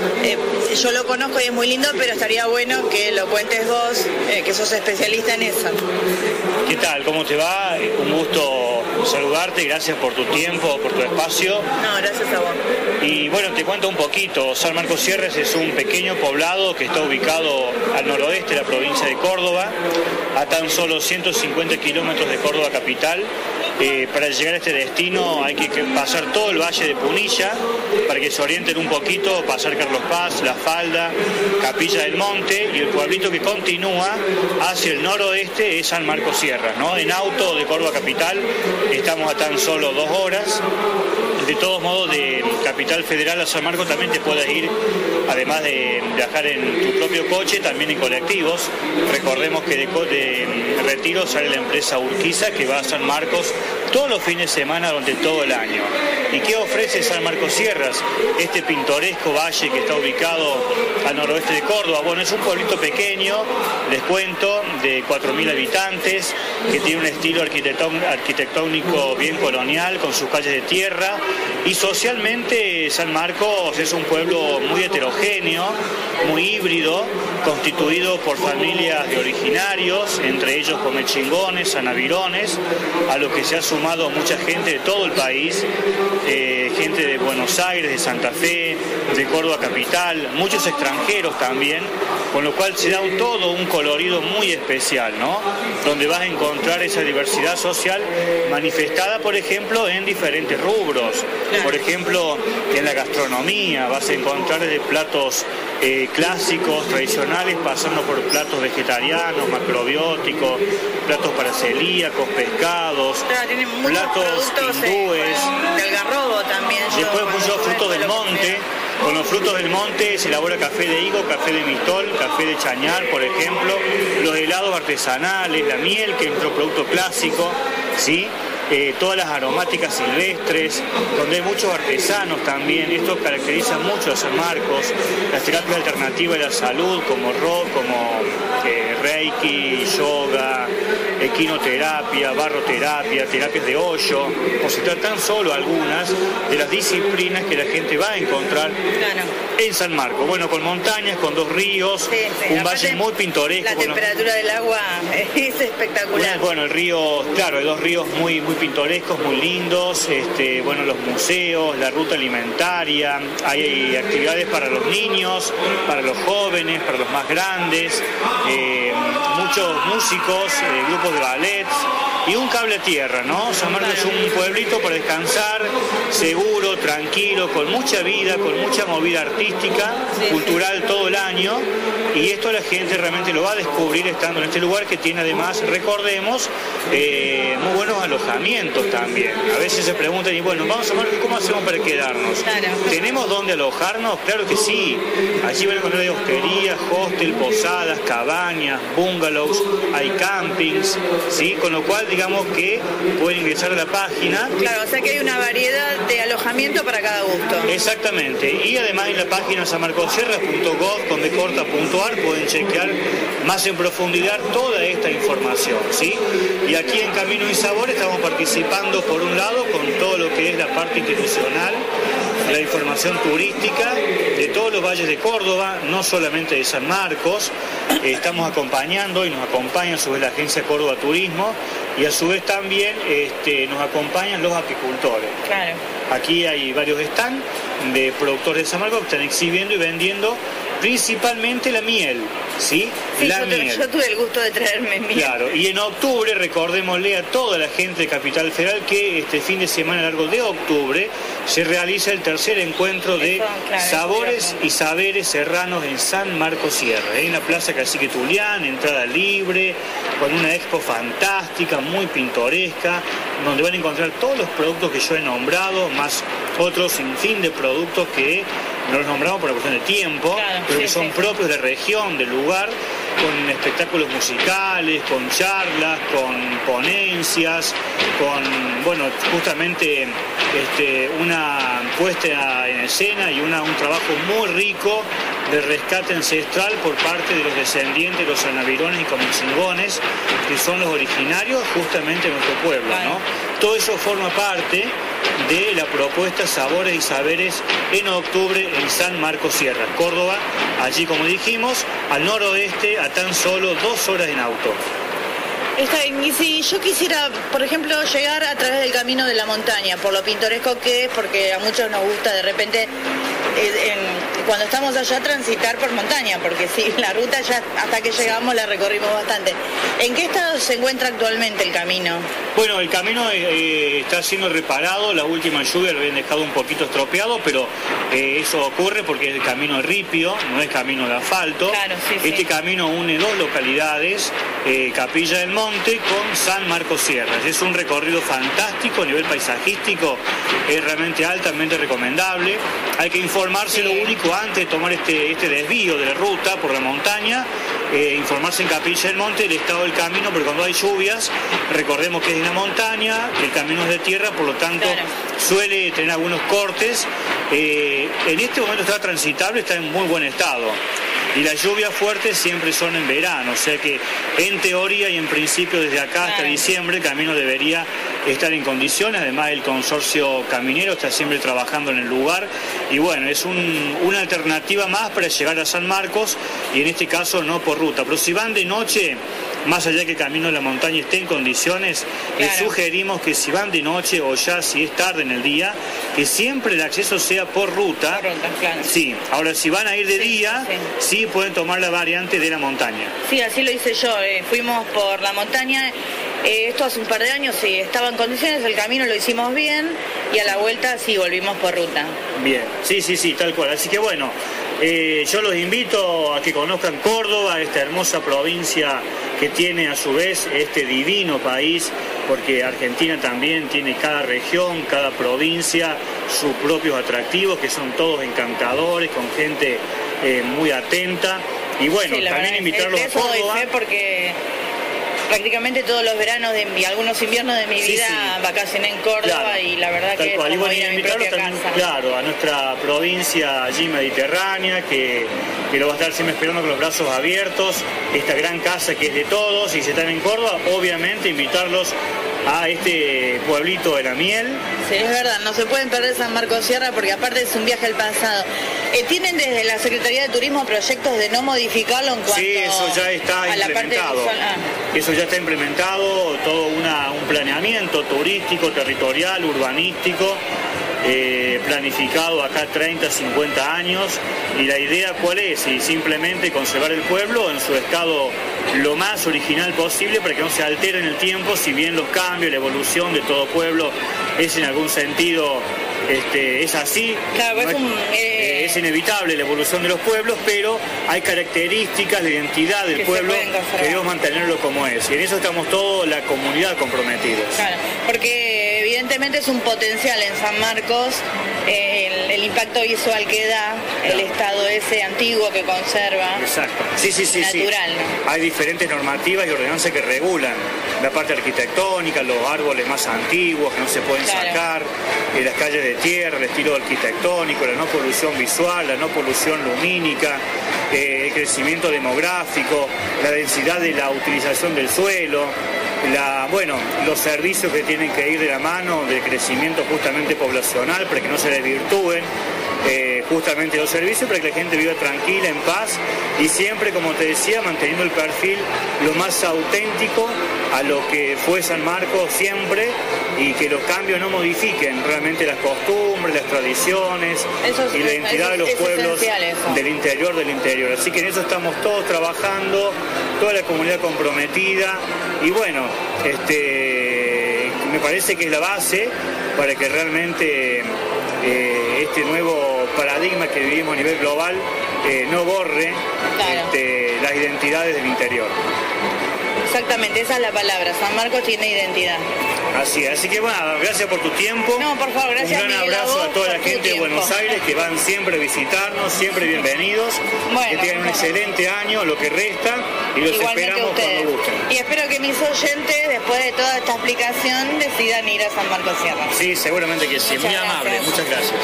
yo lo conozco y es muy lindo, pero estaría bueno que lo cuentes vos, que sos especialista en eso. ¿Qué tal? ¿Cómo te va? Un gusto saludarte, gracias por tu tiempo, por tu espacio. No, gracias a vos. Y bueno, te cuento un poquito. San Marcos Sierra es un pequeño poblado que está ubicado al noroeste de la provincia de Córdoba, a tan solo 150 kilómetros de Córdoba capital. Para llegar a este destino hay que pasar todo el valle de Punilla, para que se orienten un poquito, pasar Carlos Paz, La Falda, Capilla del Monte, y el pueblito que continúa hacia el noroeste es San Marcos Sierra, ¿no? En auto de Córdoba capital estamos a tan solo 2 horas. De todos modos, de Capital Federal a San Marcos también te puedes ir, además de viajar en tu propio coche, también en colectivos. Recordemos que de Retiro sale la empresa Urquiza, que va a San Marcos todos los fines de semana durante todo el año. ¿Y qué ofrece San Marcos Sierras? Este pintoresco valle que está ubicado al noroeste de Córdoba. Bueno, es un pueblito pequeño, les cuento, de 4.000 habitantes, que tiene un estilo arquitectónico bien colonial, con sus calles de tierra. Y socialmente San Marcos es un pueblo muy heterogéneo, muy híbrido, constituido por familias de originarios, entre ellos comechingones, sanavirones, a lo que se ha sumado mucha gente de todo el país, gente de Buenos Aires, de Santa Fe, de Córdoba capital, muchos extranjeros también, con lo cual se da todo un colorido muy especial, ¿no? Donde vas a encontrar esa diversidad social manifestada, por ejemplo, en diferentes rubros. Por ejemplo, en la gastronomía vas a encontrar desde platos clásicos, tradicionales, pasando por platos vegetarianos, macrobióticos, platos para celíacos, pescados, platos hindúes, de algarrobo también. Después muchos frutos del monte. Con los frutos del monte se elabora café de higo, café de mistol, café de chañar, por ejemplo, los helados artesanales, la miel, que es nuestro producto clásico, ¿sí? Todas las aromáticas silvestres, donde hay muchos artesanos también. Esto caracteriza mucho a San Marcos. Las terapias alternativas de la salud, como Reiki, yoga, equinoterapia, barroterapia, terapias de hoyo, por citar tan solo algunas de las disciplinas que la gente va a encontrar en San Marcos. Bueno, con montañas, con 2 ríos, un valle muy pintoresco. La temperatura del agua es espectacular. Bueno, el río, claro, hay 2 ríos muy pintorescos, muy lindos, los museos, la ruta alimentaria, hay actividades para los niños, para los jóvenes, para los más grandes, muchos músicos, grupos de ballets y un cable a tierra, ¿no? San Marcos es un pueblito para descansar, seguro, tranquilo, con mucha vida, con mucha movida artística, cultural todo el año, y esto la gente realmente lo va a descubrir estando en este lugar, que tiene además, recordemos, muy buenos alojamientos también. A veces se preguntan, y bueno, vamos a ver cómo hacemos para quedarnos. ¿Tenemos dónde alojarnos? Claro que sí. Allí van a encontrar hosterías, hostel, posadas, cabañas, bungalows, hay campings, ¿sí? Con lo cual, digamos que pueden ingresar a la página. Claro, o sea que hay una variedad de alojamiento para cada gusto. Exactamente. Y además en la página sanmarcosierra.gov.ar pueden chequear más en profundidad toda esta información, ¿sí? Y aquí en Camino y Sabor estamos participando, por un lado, con todo lo que es la parte institucional, la información turística de todos los valles de Córdoba, no solamente de San Marcos. Estamos acompañando y nos acompaña a su vez la Agencia Córdoba Turismo y a su vez también nos acompañan los apicultores. Claro. Aquí hay varios stands de productores de San Marcos que están exhibiendo y vendiendo principalmente la miel, ¿sí? Sí, miel. Yo tuve el gusto de traerme miel. Claro, y en octubre, recordémosle a toda la gente de Capital Federal que este fin de semana largo de octubre se realiza el tercer encuentro de sabores y saberes serranos en San Marcos Sierra, en la Plaza Cacique Tulián, entrada libre, con una expo fantástica, muy pintoresca, donde van a encontrar todos los productos que yo he nombrado, más otros sinfín de productos que no los nombramos por la cuestión de tiempo, pero que son propios de región, del lugar, con espectáculos musicales, con charlas, con ponencias, con, bueno, justamente una puesta en escena y un trabajo muy rico de rescate ancestral por parte de los descendientes de los anavirones y cominchingones, que son los originarios justamente de nuestro pueblo, ¿no? Todo eso forma parte de la propuesta Sabores y Saberes en octubre en San Marcos Sierra, Córdoba, allí como dijimos, al noroeste, a tan solo 2 horas en auto. Y si yo quisiera, por ejemplo, llegar a través del camino de la montaña, por lo pintoresco que es, porque a muchos nos gusta de repente, cuando estamos allá, transitar por montaña, porque sí, la ruta ya hasta que llegamos la recorrimos bastante. ¿En qué estado se encuentra actualmente el camino? Bueno, el camino está siendo reparado, las últimas lluvias lo habían dejado un poquito estropeado, pero eso ocurre porque es el camino ripio, no es camino de asfalto. Claro, sí, este camino une 2 localidades, Capilla del Monte con San Marcos Sierra. Es un recorrido fantástico a nivel paisajístico, es realmente altamente recomendable. Hay que informarse lo único antes de tomar este desvío de la ruta por la montaña, informarse en Capilla del Monte el estado del camino, porque cuando hay lluvias, recordemos que es en la montaña, que el camino es de tierra, por lo tanto suele tener algunos cortes. En este momento está transitable, está en muy buen estado. Y las lluvias fuertes siempre son en verano, o sea que en teoría y en principio desde acá hasta diciembre el camino debería estar en condiciones. Además el consorcio caminero está siempre trabajando en el lugar y bueno, es una alternativa más para llegar a San Marcos y en este caso no por ruta, pero si van de noche, más allá de que el camino de la montaña esté en condiciones, les sugerimos que si van de noche o ya si es tarde en el día, que siempre el acceso sea por ruta. Sí, ahora si van a ir de día, sí pueden tomar la variante de la montaña. Sí, así lo hice yo, fuimos por la montaña, esto hace un par de años, sí, estaba en condiciones, el camino lo hicimos bien y a la vuelta sí volvimos por ruta. Bien, sí, tal cual, así que bueno, yo los invito a que conozcan Córdoba, esta hermosa provincia que tiene a su vez este divino país, porque Argentina también tiene cada región, cada provincia, sus propios atractivos, que son todos encantadores, con gente muy atenta. Y bueno, también invitarlos a Córdoba. Porque prácticamente todos los veranos y algunos inviernos de mi vida vacacioné en Córdoba y la verdad que es como ir a mi propia casa. Claro, a nuestra provincia allí mediterránea, que lo va a estar siempre esperando con los brazos abiertos, esta gran casa que es de todos, y si están en Córdoba, obviamente invitarlos a este pueblito de la miel. Sí, es verdad, no se pueden perder San Marcos Sierra porque aparte es un viaje al pasado. ¿Tienen desde la Secretaría de Turismo proyectos de no modificarlo en cuanto eso ya está a la parte visual? Eso ya está implementado, todo un planeamiento turístico, territorial, urbanístico, planificado acá 30, 50 años, y la idea ¿cuál es? Y simplemente conservar el pueblo en su estado lo más original posible para que no se altere en el tiempo, si bien los cambios, la evolución de todo pueblo es en algún sentido es así, claro, es inevitable la evolución de los pueblos, pero hay características de identidad del pueblo que debemos mantenerlo como es, y en eso estamos toda la comunidad comprometidos. Claro, porque evidentemente es un potencial en San Marcos el impacto visual que da, el estado ese antiguo que conserva. Exacto, sí, natural, ¿no? Hay diferentes normativas y ordenanzas que regulan la parte arquitectónica, los árboles más antiguos que no se pueden sacar, las calles de tierra, el estilo arquitectónico, la no polución visual, la no polución lumínica, el crecimiento demográfico, la densidad de la utilización del suelo, los servicios que tienen que ir de la mano del crecimiento justamente poblacional para que no se desvirtúen justamente los servicios, para que la gente viva tranquila, en paz y siempre, como te decía, manteniendo el perfil lo más auténtico a lo que fue San Marcos siempre, y que los cambios no modifiquen realmente las costumbres, las tradiciones y la identidad de los pueblos del interior. Así que en eso estamos todos trabajando, toda la comunidad comprometida, y bueno, me parece que es la base para que realmente este nuevo paradigma que vivimos a nivel global no borre las identidades del interior. Exactamente, esa es la palabra. San Marcos tiene identidad. Así que bueno, gracias por tu tiempo. No, por favor, gracias. Un gran abrazo a toda la gente de Buenos Aires que van siempre a visitarnos, siempre bienvenidos. Bueno, que tengan un excelente año, lo que resta, y los esperamos cuando gusten. Y espero que mis oyentes, después de toda esta explicación, decidan ir a San Marcos Sierra. Sí, seguramente que sí. Muy amable, muchas gracias.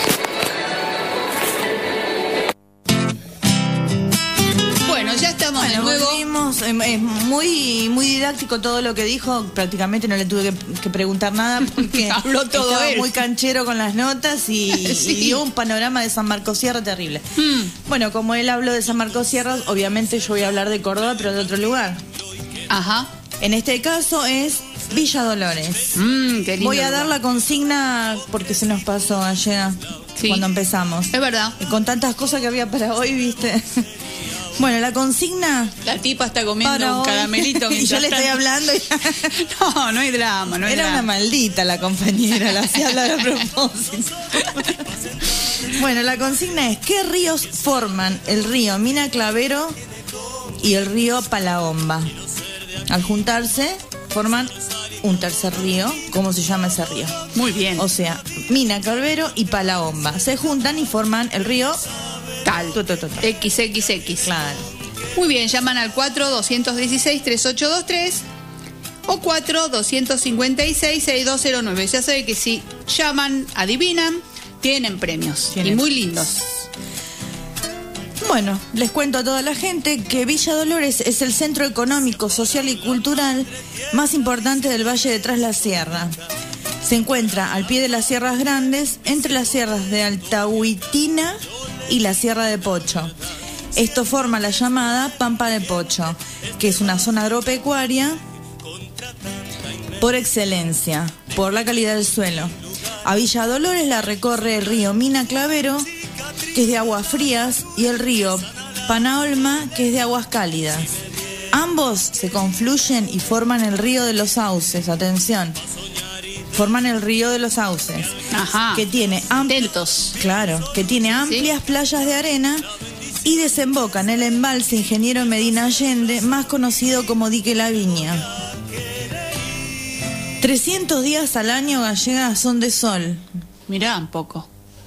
Ya estamos de nuevo. Volvimos, es muy didáctico todo lo que dijo, prácticamente no le tuve que preguntar nada porque habló todo estaba él. Muy canchero con las notas y dio un panorama de San Marcos Sierra terrible. Bueno, como él habló de San Marcos Sierra, obviamente yo voy a hablar de Córdoba, pero de otro lugar. Ajá. En este caso es Villa Dolores. Qué lindo voy a lugar. dar la consigna porque se nos pasó ayer cuando empezamos. Es verdad. Con tantas cosas que había para hoy, ¿viste? Bueno, la consigna... La tipa está comiendo un caramelito. Y yo le estoy hablando. No hay drama, no hay Era drama. una maldita la compañera, la hacía hablar a propósito. Bueno, la consigna es: ¿qué ríos forman el río Mina Clavero y el río Palaomba? Al juntarse, forman un tercer río. ¿Cómo se llama ese río? Muy bien. O sea, Mina Clavero y Palaomba se juntan y forman el río... Tal. XXX. Claro. Muy bien, llaman al 4-216-3823 o 4-256-6209. Ya sabe que si llaman, adivinan, tienen premios. Y muy lindos. Bueno, les cuento a toda la gente que Villa Dolores es el centro económico, social y cultural más importante del Valle de Tras la Sierra. Se encuentra al pie de las Sierras Grandes, entre las sierras de Altahuitina y la Sierra de Pocho. Esto forma la llamada Pampa de Pocho, que es una zona agropecuaria por excelencia, por la calidad del suelo. A Villa Dolores la recorre el río Mina Clavero, que es de aguas frías, y el río Panaolma, que es de aguas cálidas. Ambos se confluyen y forman el río de los Sauces. Atención. Forman el río de los Sauces. Ajá. Que tiene que tiene amplias playas de arena y desemboca en el embalse Ingeniero Medina Allende, más conocido como Dique La Viña. 300 días al año, gallega, son de sol. Mirá, un poco.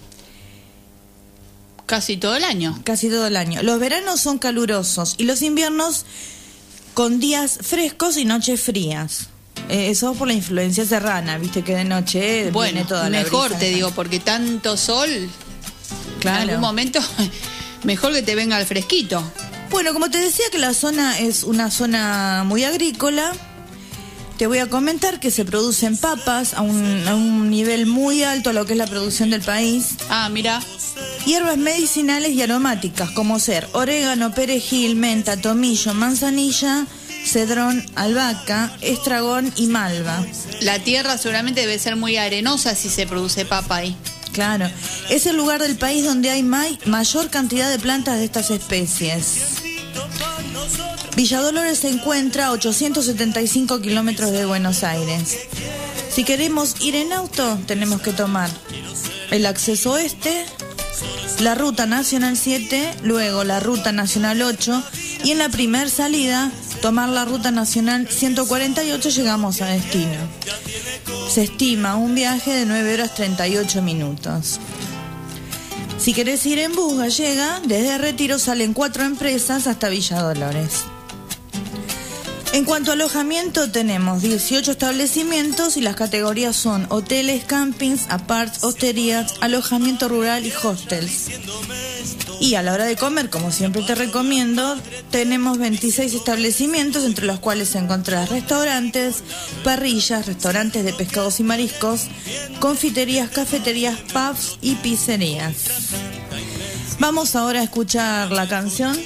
Casi todo el año. Casi todo el año. Los veranos son calurosos y los inviernos con días frescos y noches frías. Eso por la influencia serrana, viste que de noche viene toda la mejor brisa. te digo, porque tanto sol, Claro. en algún momento, mejor que te venga el fresquito. Bueno, como te decía que la zona es una zona muy agrícola, te voy a comentar que se producen papas a un nivel muy alto a lo que es la producción del país. Ah, mira. Hierbas medicinales y aromáticas como ser orégano, perejil, menta, tomillo, manzanilla, cedrón, albahaca, estragón y malva. La tierra seguramente debe ser muy arenosa si se produce papa ahí. Claro, es el lugar del país donde hay mayor cantidad de plantas de estas especies. Villa Dolores se encuentra a 875 kilómetros de Buenos Aires. Si queremos ir en auto, tenemos que tomar el acceso oeste, la Ruta Nacional 7, luego la Ruta Nacional 8 y en la primer salida tomar la Ruta Nacional 148, llegamos a destino. Se estima un viaje de 9 horas 38 minutos. Si querés ir en bus, gallega, desde Retiro salen 4 empresas hasta Villa Dolores. En cuanto a alojamiento, tenemos 18 establecimientos y las categorías son hoteles, campings, aparts, hosterías, alojamiento rural y hostels. Y a la hora de comer, como siempre te recomiendo, tenemos 26 establecimientos, entre los cuales encontrarás restaurantes, parrillas, restaurantes de pescados y mariscos, confiterías, cafeterías, pubs y pizzerías. Vamos ahora a escuchar la canción.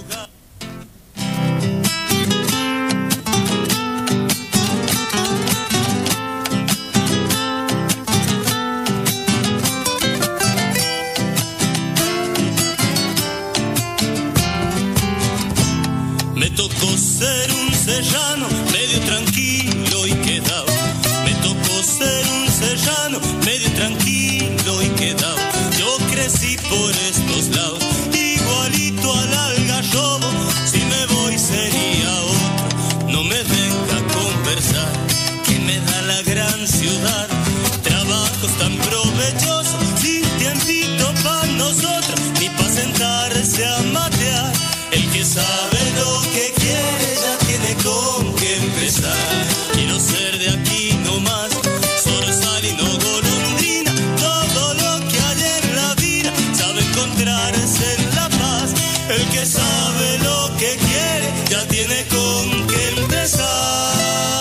Me tocó ser un serrano, medio tranquilo y quedado. Me tocó ser un serrano, medio tranquilo y quedado. Yo crecí por estos lados, igualito al algarrobo. Si me voy sería otro, no me venga a conversar, que me da la gran ciudad. Trabajos tan provechosos, sin tiempito para nosotros, ni para sentarse a matear. El que sabe lo que quiere ya tiene con qué empezar. Quiero ser de aquí nomás, zorzal y no golondrina. Todo lo que hay en la vida sabe encontrarse en la paz. El que sabe lo que quiere ya tiene con qué empezar.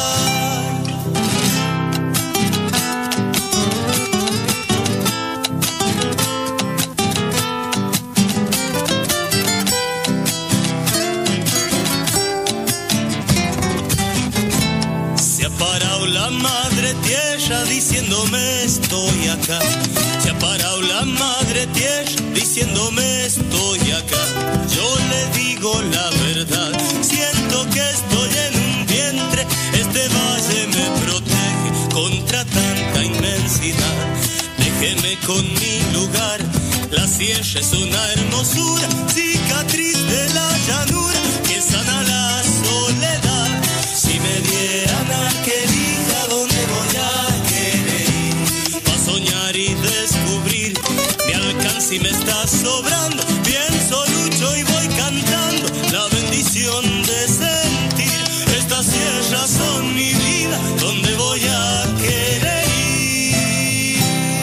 La madre tierra diciéndome estoy acá. Se ha parado la madre tierra diciéndome estoy acá. Yo le digo la verdad, siento que estoy en un vientre. Este valle me protege contra tanta inmensidad. Déjeme con mi lugar, la sierra es una hermosura, cicatriz de la llanura que sana la soledad. Si me dieran a querer, ¿dónde voy a querer ir? Pa' soñar y descubrir, mi alcance y me está sobrando. Pienso, lucho y voy cantando la bendición de sentir. Estas sierras son mi vida, ¿dónde voy a querer ir?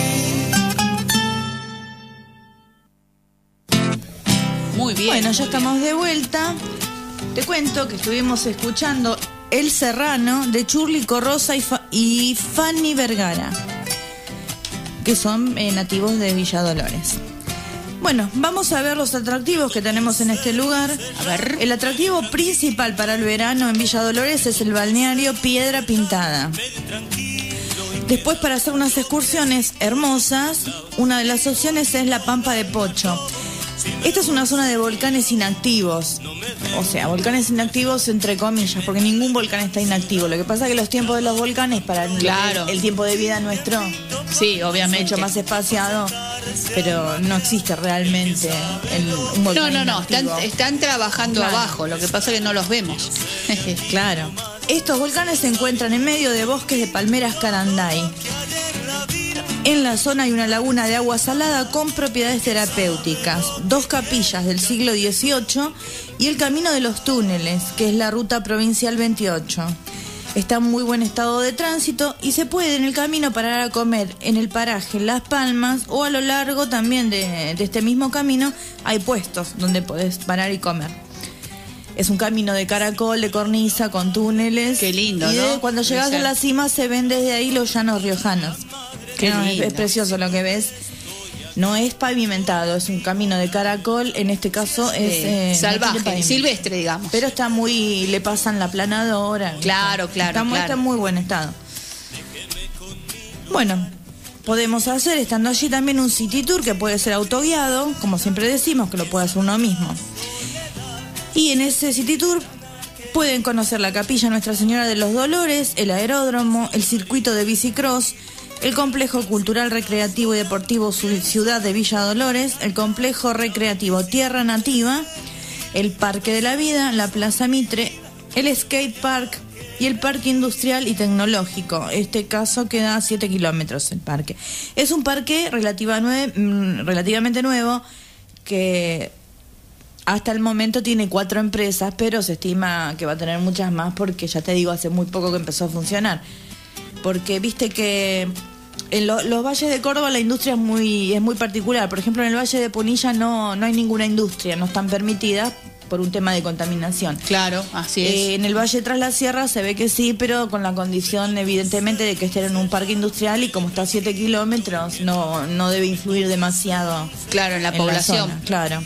Muy bien. Bueno, ya estamos de vuelta. Te cuento que estuvimos escuchando El Serrano de Churli Corrosa y Fanny Vergara, que son nativos de Villa Dolores. Bueno, vamos a ver los atractivos que tenemos en este lugar. A ver. El atractivo principal para el verano en Villa Dolores es el balneario Piedra Pintada. Después, para hacer unas excursiones hermosas, una de las opciones es la Pampa de Pocho. Esta es una zona de volcanes inactivos. O sea, volcanes inactivos entre comillas, porque ningún volcán está inactivo. Lo que pasa es que los tiempos de los volcanes, para Claro. el tiempo de vida nuestro, Sí, obviamente. mucho más espaciado, pero no existe realmente un volcán No, inactivo. están trabajando Claro. abajo, lo que pasa es que no los vemos. Claro. Estos volcanes se encuentran en medio de bosques de palmeras Caranday. En la zona hay una laguna de agua salada con propiedades terapéuticas, 2 capillas del siglo XVIII y el Camino de los Túneles, que es la ruta provincial 28. Está en muy buen estado de tránsito y se puede en el camino parar a comer en el paraje Las Palmas, o a lo largo también de este mismo camino hay puestos donde podés parar y comer. Es un camino de caracol, de cornisa, con túneles. Qué lindo, y ¿no? Cuando llegas a la cima se ven desde ahí los llanos riojanos. Qué No, lindo. es precioso lo que ves. No es pavimentado, es un camino de caracol. En este caso es no tiene salvaje, pavimento. silvestre, digamos. Pero está muy, le pasan la planadora. Claro. Está en muy buen estado. Bueno, podemos hacer, estando allí, también un city tour que puede ser autoguiado, como siempre decimos, que lo puede hacer uno mismo. Y en ese city tour pueden conocer la capilla Nuestra Señora de los Dolores, el aeródromo, el circuito de bicicross, el complejo cultural, recreativo y deportivo Ciudad de Villa Dolores, el complejo recreativo Tierra Nativa, el Parque de la Vida, la Plaza Mitre, el skate park y el Parque Industrial y Tecnológico. Este caso queda a 7 kilómetros el parque. Es un parque relativamente nuevo que hasta el momento tiene 4 empresas, pero se estima que va a tener muchas más porque, ya te digo, hace muy poco que empezó a funcionar. Porque viste que en los valles de Córdoba la industria es muy particular. Por ejemplo, en el Valle de Punilla no hay ninguna industria, no están permitidas por un tema de contaminación. Claro, así es. En el Valle Tras la Sierra se ve que sí, pero con la condición evidentemente de que estén en un parque industrial y como está a 7 kilómetros no debe influir demasiado. Claro, en la población. Zona, claro.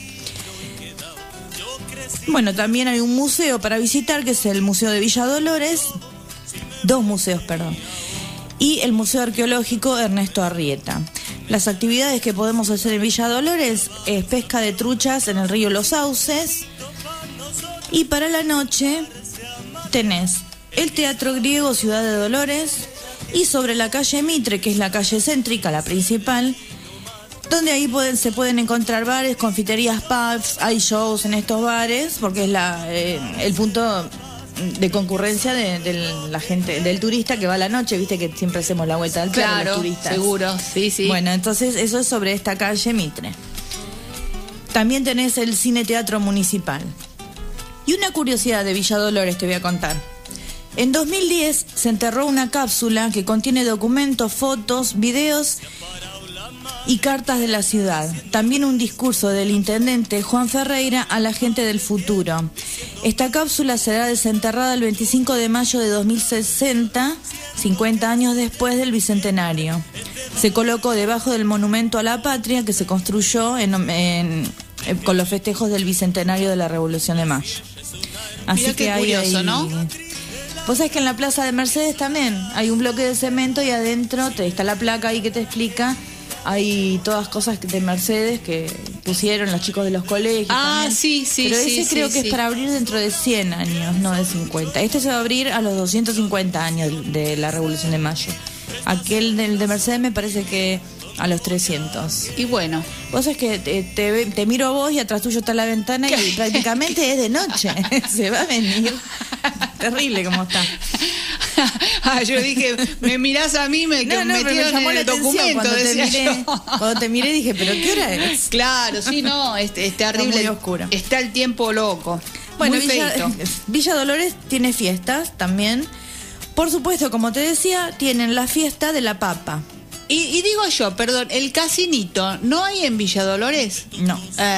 Bueno, también hay un museo para visitar que es el Museo de Villa Dolores. 2 museos, perdón. Y el Museo Arqueológico Ernesto Arrieta. Las actividades que podemos hacer en Villa Dolores es pesca de truchas en el río Los Sauces. Y para la noche tenés el Teatro Griego Ciudad de Dolores y sobre la calle Mitre, que es la calle céntrica, la principal, donde ahí se pueden encontrar bares, confiterías, pubs, hay shows en estos bares, porque es el punto de concurrencia de la gente, del turista que va a la noche, viste que siempre hacemos la vuelta al perro, los turistas. Seguro, sí. Bueno, entonces eso es sobre esta calle Mitre. También tenés el Cine Teatro Municipal. Y una curiosidad de Villa Dolores te voy a contar. En 2010 se enterró una cápsula que contiene documentos, fotos, videos y cartas de la ciudad. También un discurso del intendente Juan Ferreira a la gente del futuro. Esta cápsula será desenterrada el 25 de mayo de 2060, 50 años después del Bicentenario. Se colocó debajo del Monumento a la Patria que se construyó con los festejos del Bicentenario de la Revolución de Mayo. Así Mirá que qué curioso, ¿no? Vos sabés que en la Plaza de Mercedes también hay un bloque de cemento y adentro está la placa ahí que te explica. Hay todas cosas de Mercedes que pusieron los chicos de los colegios. Ah, también. sí. Pero ese creo que es para abrir dentro de 100 años, no de 50. Este se va a abrir a los 250 años de la Revolución de Mayo. Aquel del de Mercedes me parece que a los 300. Y bueno. Vos es que te miro a vos y atrás tuyo está la ventana y prácticamente es de noche. Se va a venir. Terrible como está. Yo dije, me mirás a mí, me metieron en el documento. Cuando te miré dije, ¿pero qué hora es? Claro, sí, no, es terrible. Muy oscuro. Está el tiempo loco. Bueno, muy feito. Villa Dolores tiene fiestas también. Por supuesto, como te decía, tienen la fiesta de la papa. Y digo yo, perdón, el casinito, ¿no hay en Villa Dolores? No.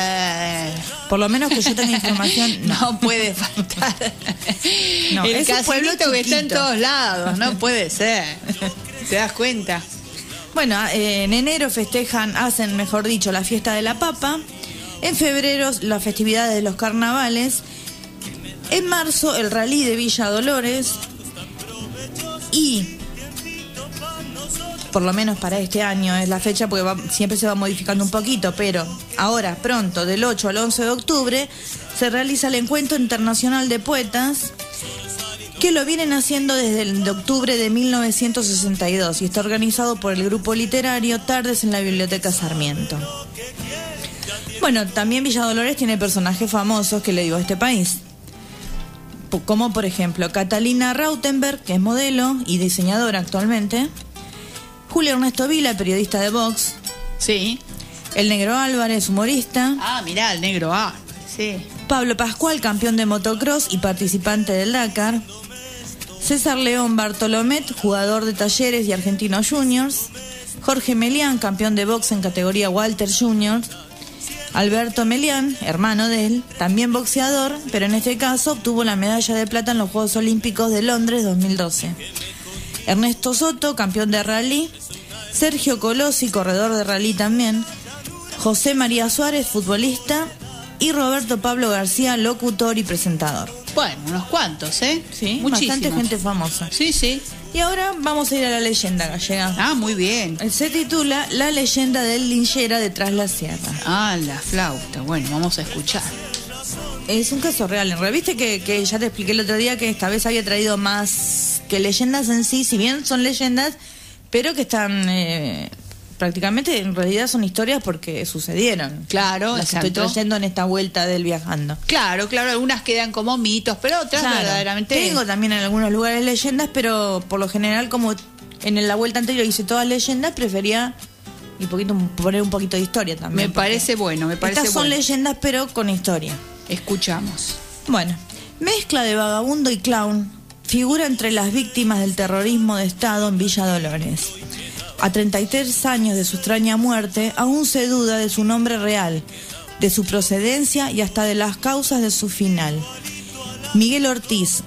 Por lo menos que yo tenga información, no. No puede faltar. No, el es un pueblo casinito que está en chiquito. todos lados, no puede ser. ¿Te das cuenta? Bueno, en enero hacen, mejor dicho, la fiesta de la papa. En febrero, las festividades de los carnavales. En marzo, el rally de Villa Dolores. Y por lo menos para este año es la fecha, porque siempre se va modificando un poquito, pero ahora, pronto, del 8 al 11 de octubre, se realiza el Encuentro Internacional de Poetas, que lo vienen haciendo desde el de octubre de 1962 y está organizado por el grupo literario Tardes en la Biblioteca Sarmiento. Bueno, también Villa Dolores tiene personajes famosos que le dio a este país, como por ejemplo Catalina Rautenberg, que es modelo y diseñadora actualmente, Julio Ernesto Vila, periodista de Vox. Sí. El Negro Álvarez, humorista. Ah, mirá, el Negro Álvarez, sí. Pablo Pascual, campeón de motocross y participante del Dakar. César León Bartolomet, jugador de Talleres y Argentinos Juniors. Jorge Melián, campeón de box en categoría Walter Juniors. Alberto Melián, hermano de él, también boxeador, pero en este caso obtuvo la medalla de plata en los Juegos Olímpicos de Londres 2012. Ernesto Soto, campeón de rally. Sergio Colosi, corredor de rally también. José María Suárez, futbolista. Y Roberto Pablo García, locutor y presentador. Bueno, unos cuantos, ¿eh? Sí, muchísimos. bastante gente famosa. Sí, sí. Y ahora vamos a ir a la leyenda gallega. Ah, muy bien. Se titula La leyenda del linchera de Tras la Sierra. Ah, la flauta. Bueno, vamos a escuchar. Es un caso real. En realidad, viste que ya te expliqué el otro día que esta vez había traído más que leyendas en sí, si bien son leyendas, pero que están prácticamente, en realidad son historias porque sucedieron. Claro, las exacto. estoy trayendo en esta vuelta del viajando. Claro, algunas quedan como mitos, pero otras verdaderamente... Tengo también en algunos lugares leyendas, pero por lo general, como en la vuelta anterior hice todas leyendas, prefería poner un poquito de historia también. Me parece bueno, me parece estas son bueno. leyendas, pero con historia. Escuchamos. Bueno, mezcla de vagabundo y clown figura entre las víctimas del terrorismo de Estado en Villa Dolores. A 33 años de su extraña muerte, aún se duda de su nombre real, de su procedencia y hasta de las causas de su final. Miguel Ortiz,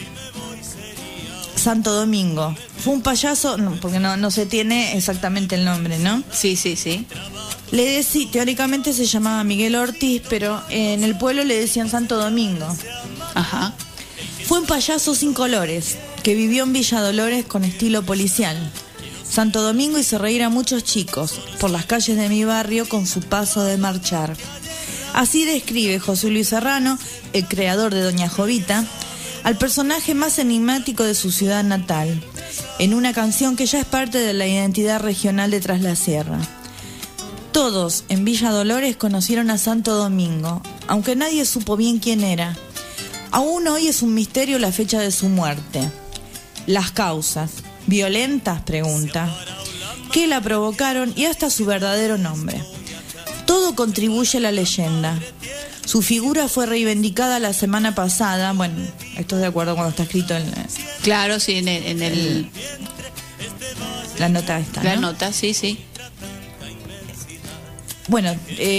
Santo Domingo. Fue un payaso, porque no se tiene exactamente el nombre, ¿no? Sí. Teóricamente se llamaba Miguel Ortiz, pero en el pueblo le decían Santo Domingo. Ajá. Fue un payaso sin colores, que vivió en Villa Dolores con estilo policial. Santo Domingo hizo reír a muchos chicos por las calles de mi barrio con su paso de marchar. Así describe José Luis Serrano, el creador de Doña Jovita, al personaje más enigmático de su ciudad natal, en una canción que ya es parte de la identidad regional de Tras la Sierra. Todos en Villa Dolores conocieron a Santo Domingo, aunque nadie supo bien quién era. Aún hoy es un misterio la fecha de su muerte. Las causas, ¿violentas?, pregunta. ¿Qué la provocaron? Y hasta su verdadero nombre. Todo contribuye a la leyenda. Su figura fue reivindicada la semana pasada. Bueno, esto es de acuerdo cuando está escrito en... Claro, sí, en el... La nota esta, La ¿no? nota, sí. Bueno,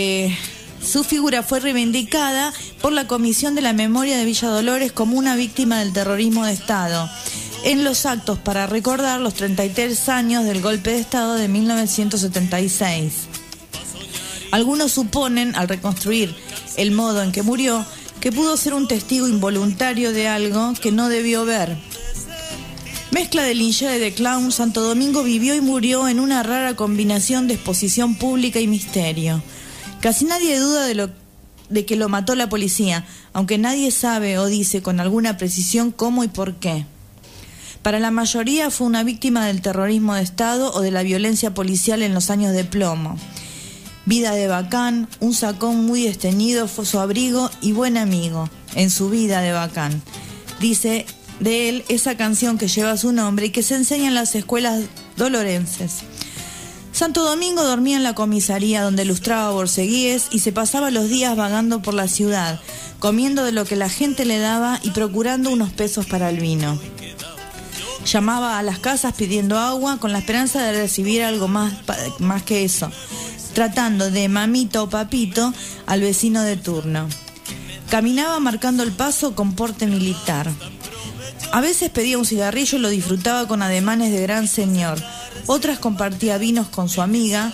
su figura fue reivindicada por la Comisión de la Memoria de Villa Dolores como una víctima del terrorismo de Estado, en los actos para recordar los 33 años del golpe de Estado de 1976. Algunos suponen, al reconstruir el modo en que murió, que pudo ser un testigo involuntario de algo que no debió ver. Mezcla de linchera y de clown, Santo Domingo vivió y murió en una rara combinación de exposición pública y misterio. Casi nadie duda de que lo mató la policía, aunque nadie sabe o dice con alguna precisión cómo y por qué. Para la mayoría fue una víctima del terrorismo de Estado o de la violencia policial en los años de plomo. Vida de bacán, un sacón muy desteñido fue su abrigo y buen amigo en su vida de bacán. Dice de él esa canción que lleva su nombre y que se enseña en las escuelas dolorenses. Santo Domingo dormía en la comisaría donde lustraba borceguíes y se pasaba los días vagando por la ciudad, comiendo de lo que la gente le daba y procurando unos pesos para el vino. Llamaba a las casas pidiendo agua con la esperanza de recibir algo más que eso, tratando de mamita o papito al vecino de turno. Caminaba marcando el paso con porte militar. A veces pedía un cigarrillo y lo disfrutaba con ademanes de gran señor. Otras compartía vinos con su amiga,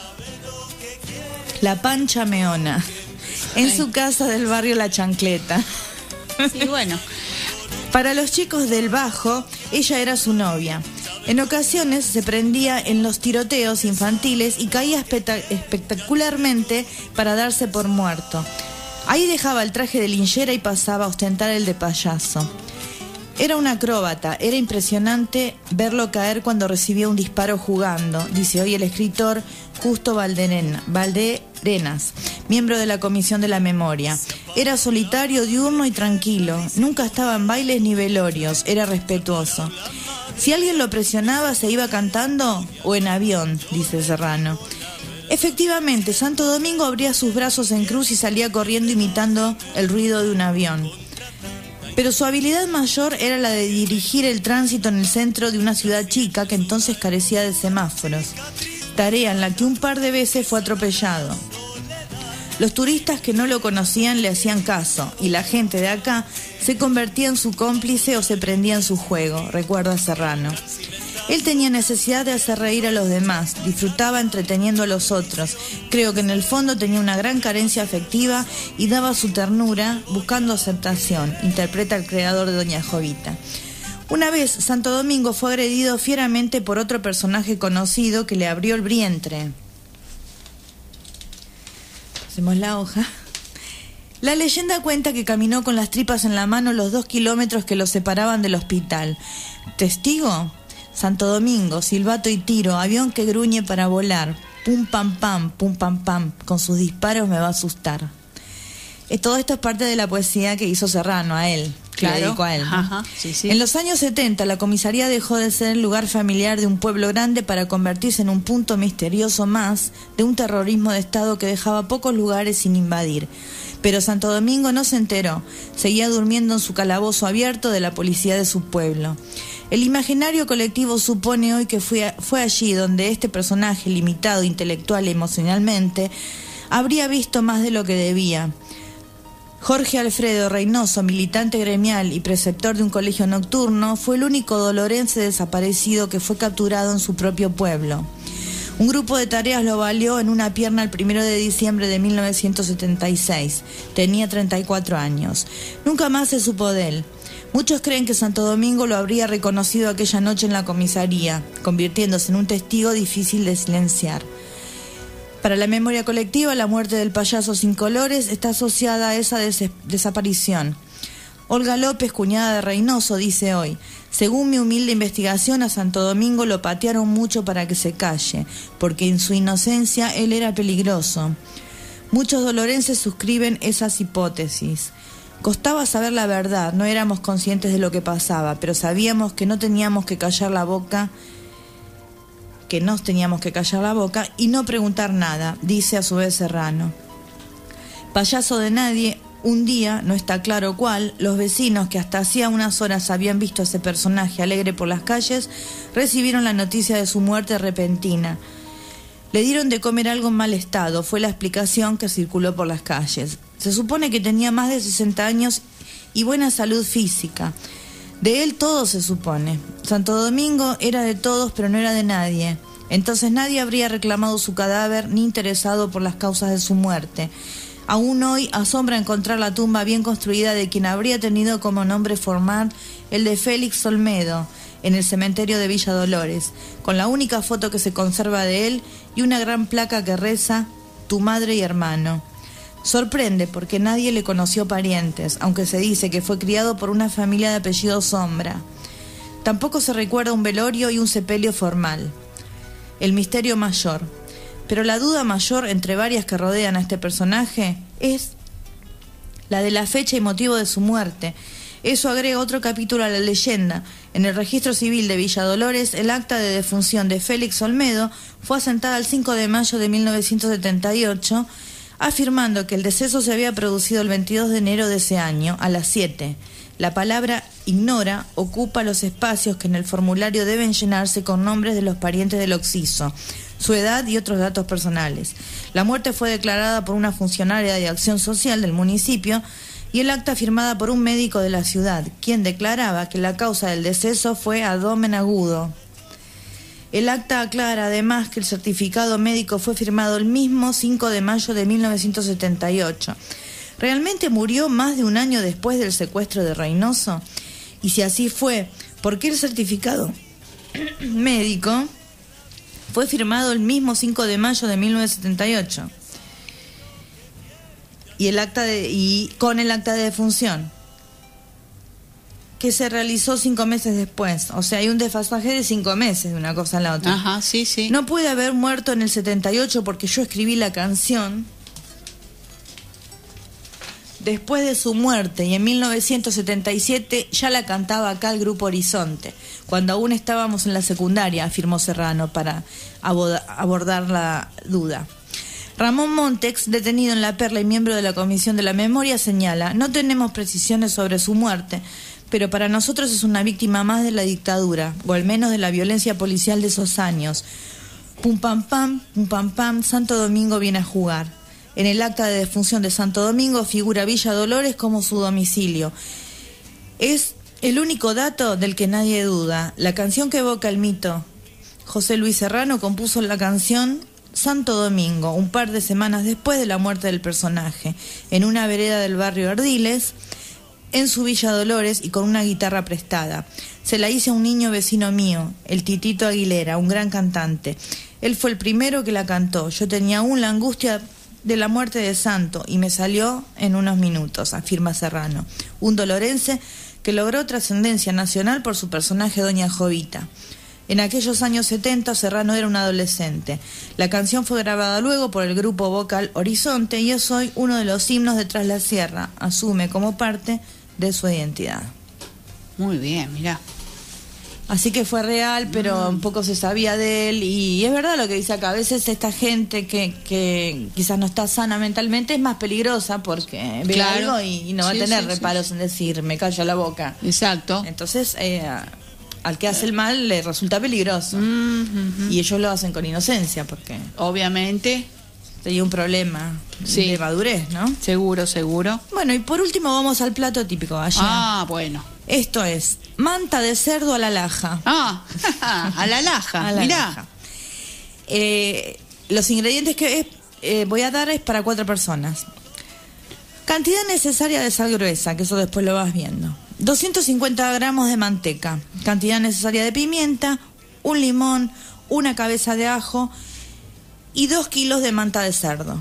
la Pancha Meona, en su casa del barrio La Chancleta. Sí, bueno. Para los chicos del Bajo, ella era su novia. En ocasiones se prendía en los tiroteos infantiles y caía espectacularmente para darse por muerto. Ahí dejaba el traje de linchera y pasaba a ostentar el de payaso. Era un acróbata, era impresionante verlo caer cuando recibía un disparo jugando, dice hoy el escritor Justo Valderenas, miembro de la Comisión de la Memoria. Era solitario, diurno y tranquilo, nunca estaba en bailes ni velorios, era respetuoso. Si alguien lo presionaba, se iba cantando o en avión, dice Serrano. Efectivamente, Santo Domingo abría sus brazos en cruz y salía corriendo imitando el ruido de un avión. Pero su habilidad mayor era la de dirigir el tránsito en el centro de una ciudad chica que entonces carecía de semáforos, tarea en la que un par de veces fue atropellado. Los turistas que no lo conocían le hacían caso y la gente de acá se convertía en su cómplice o se prendía en su juego, recuerda Serrano. Él tenía necesidad de hacer reír a los demás, disfrutaba entreteniendo a los otros. Creo que en el fondo tenía una gran carencia afectiva y daba su ternura buscando aceptación, interpreta el creador de Doña Jovita. Una vez, Santo Domingo fue agredido fieramente por otro personaje conocido que le abrió el vientre. Hacemos la hoja. La leyenda cuenta que caminó con las tripas en la mano los 2 kilómetros que lo separaban del hospital. ¿Testigo? Santo Domingo, silbato y tiro, avión que gruñe para volar, pum pam pam, con sus disparos me va a asustar. Todo esto es parte de la poesía que hizo Serrano a él, que le dedicó a él, ¿no? Ajá, sí. En los años 70 la comisaría dejó de ser el lugar familiar de un pueblo grande para convertirse en un punto misterioso más de un terrorismo de Estado que dejaba pocos lugares sin invadir. Pero Santo Domingo no se enteró, seguía durmiendo en su calabozo abierto de la policía de su pueblo. El imaginario colectivo supone hoy que fue allí donde este personaje, limitado intelectual y emocionalmente, habría visto más de lo que debía. Jorge Alfredo Reynoso, militante gremial y preceptor de un colegio nocturno, fue el único dolorense desaparecido que fue capturado en su propio pueblo. Un grupo de tareas lo valió en una pierna el 1 de diciembre de 1976. Tenía 34 años. Nunca más se supo de él. Muchos creen que Santo Domingo lo habría reconocido aquella noche en la comisaría, convirtiéndose en un testigo difícil de silenciar. Para la memoria colectiva, la muerte del payaso sin colores está asociada a esa desaparición. Olga López, cuñada de Reynoso, dice hoy: según mi humilde investigación, a Santo Domingo lo patearon mucho para que se calle, porque en su inocencia él era peligroso. Muchos dolorenses suscriben esas hipótesis. Costaba saber la verdad, no éramos conscientes de lo que pasaba, pero sabíamos que nos teníamos que callar la boca y no preguntar nada, dice a su vez Serrano. Payaso de nadie, un día, no está claro cuál, los vecinos que hasta hacía unas horas habían visto a ese personaje alegre por las calles, recibieron la noticia de su muerte repentina. Le dieron de comer algo en mal estado, fue la explicación que circuló por las calles. Se supone que tenía más de 60 años y buena salud física. De él todo se supone. Santo Domingo era de todos, pero no era de nadie. Entonces nadie habría reclamado su cadáver ni interesado por las causas de su muerte. Aún hoy asombra encontrar la tumba bien construida de quien habría tenido como nombre formal el de Félix Olmedo, en el cementerio de Villa Dolores, con la única foto que se conserva de él y una gran placa que reza: tu madre y hermano. Sorprende porque nadie le conoció parientes, aunque se dice que fue criado por una familia de apellido Sombra. Tampoco se recuerda un velorio y un sepelio formal. El misterio mayor. Pero la duda mayor entre varias que rodean a este personaje es la de la fecha y motivo de su muerte. Eso agrega otro capítulo a la leyenda. En el registro civil de Villa Dolores, el acta de defunción de Félix Olmedo fue asentada el 5 de mayo de 1978, afirmando que el deceso se había producido el 22 de enero de ese año, a las 7. La palabra ignora ocupa los espacios que en el formulario deben llenarse con nombres de los parientes del occiso, su edad y otros datos personales. La muerte fue declarada por una funcionaria de acción social del municipio y el acta firmada por un médico de la ciudad, quien declaraba que la causa del deceso fue abdomen agudo. El acta aclara además que el certificado médico fue firmado el mismo 5 de mayo de 1978. ¿Realmente murió más de un año después del secuestro de Reynoso? Y si así fue, ¿por qué el certificado médico fue firmado el mismo 5 de mayo de 1978? Y con el acta de defunción, que se realizó 5 meses después. O sea, hay un desfasaje de 5 meses de una cosa a la otra. Ajá, sí, sí. No pude haber muerto en el 78 porque yo escribí la canción después de su muerte, y en 1977 ya la cantaba acá el Grupo Horizonte, cuando aún estábamos en la secundaria, afirmó Serrano para abordar la duda. Ramón Montex, detenido en La Perla y miembro de la Comisión de la Memoria, señala: no tenemos precisiones sobre su muerte, pero para nosotros es una víctima más de la dictadura, o al menos de la violencia policial de esos años. Pum pam pam, Santo Domingo viene a jugar. En el acta de defunción de Santo Domingo figura Villa Dolores como su domicilio. Es el único dato del que nadie duda. La canción que evoca el mito. José Luis Serrano compuso la canción Santo Domingo, un par de semanas después de la muerte del personaje, en una vereda del barrio Ardiles, en su Villa Dolores, y con una guitarra prestada. Se la hice a un niño vecino mío, el Titito Aguilera, un gran cantante. Él fue el primero que la cantó. Yo tenía aún la angustia de la muerte de Santo y me salió en unos minutos, afirma Serrano, un dolorense que logró trascendencia nacional por su personaje Doña Jovita. En aquellos años 70 Serrano era un adolescente. La canción fue grabada luego por el grupo vocal Horizonte y es hoy uno de los himnos de Tras la Sierra. Asume como parte de su identidad. Muy bien, mirá. Así que fue real, pero un poco se sabía de él. Y es verdad lo que dice acá. A veces esta gente que quizás no está sana mentalmente es más peligrosa porque ve algo y no va a tener reparos en decir, me callo la boca. Exacto. Entonces, al que hace el mal le resulta peligroso. Y ellos lo hacen con inocencia, porque Obviamente. sería un problema de madurez, ¿no? Seguro. Bueno, y por último vamos al plato típico allá. Ah, bueno. Esto es manta de cerdo a la laja. Ah, a la laja. A la Mirá. laja. Los ingredientes que voy a dar es para 4 personas. Cantidad necesaria de sal gruesa, que eso después lo vas viendo. 250 gramos de manteca. Cantidad necesaria de pimienta, un limón, una cabeza de ajo y 2 kilos de manta de cerdo.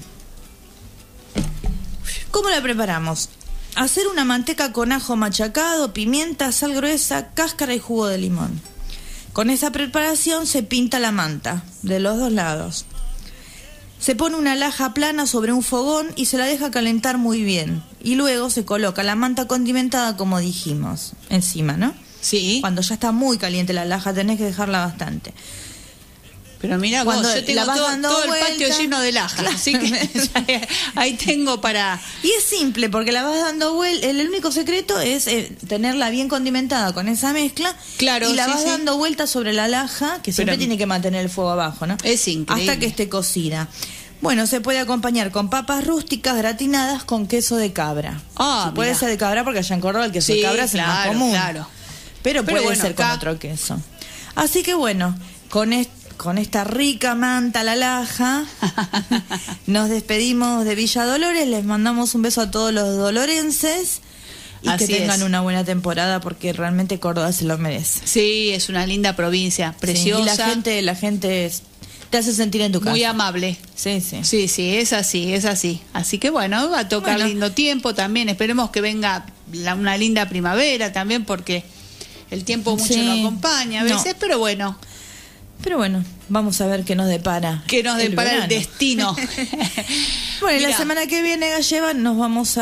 ¿Cómo la preparamos? Hacer una manteca con ajo machacado, pimienta, sal gruesa, cáscara y jugo de limón. Con esa preparación se pinta la manta de los 2 lados. Se pone una laja plana sobre un fogón y se la deja calentar muy bien. Y luego se coloca la manta condimentada, como dijimos, encima, ¿no? Sí. Cuando ya está muy caliente la laja tenés que dejarla bastante. Pero mira vos, Cuando yo tengo la vas dando todo el vuelta, patio lleno de lajas, claro. así que ahí tengo para... Y es simple, porque la vas dando vuelta. El único secreto es tenerla bien condimentada con esa mezcla. Claro, y la sí, vas sí. dando vuelta sobre la laja, que siempre Pero- tiene que mantener el fuego abajo, ¿no? Es increíble. Hasta que esté cocida. Bueno, se puede acompañar con papas rústicas gratinadas con queso de cabra. Ah, Sí, puede mirá. ser de cabra, porque allá en Córdoba el queso Sí, de cabra es el más claro, común. claro. Pero puede bueno, ser con acá- otro queso. Así que bueno, con esta rica manta a la laja, nos despedimos de Villa Dolores, les mandamos un beso a todos los dolorenses y Así que tengan es. una buena temporada, porque realmente Córdoba se lo merece. Sí, es una linda provincia, preciosa, Sí, y la gente te hace sentir en tu casa. muy amable. Sí, sí. Sí, es así. Así que bueno, va a tocar Bueno. lindo tiempo también. Esperemos que venga una linda primavera también, porque el tiempo mucho Sí. no acompaña a No. veces, pero bueno, Pero bueno, vamos a ver qué nos depara. que nos depara el verano. destino. Bueno, y la Mirá. semana que viene, Galleva, nos vamos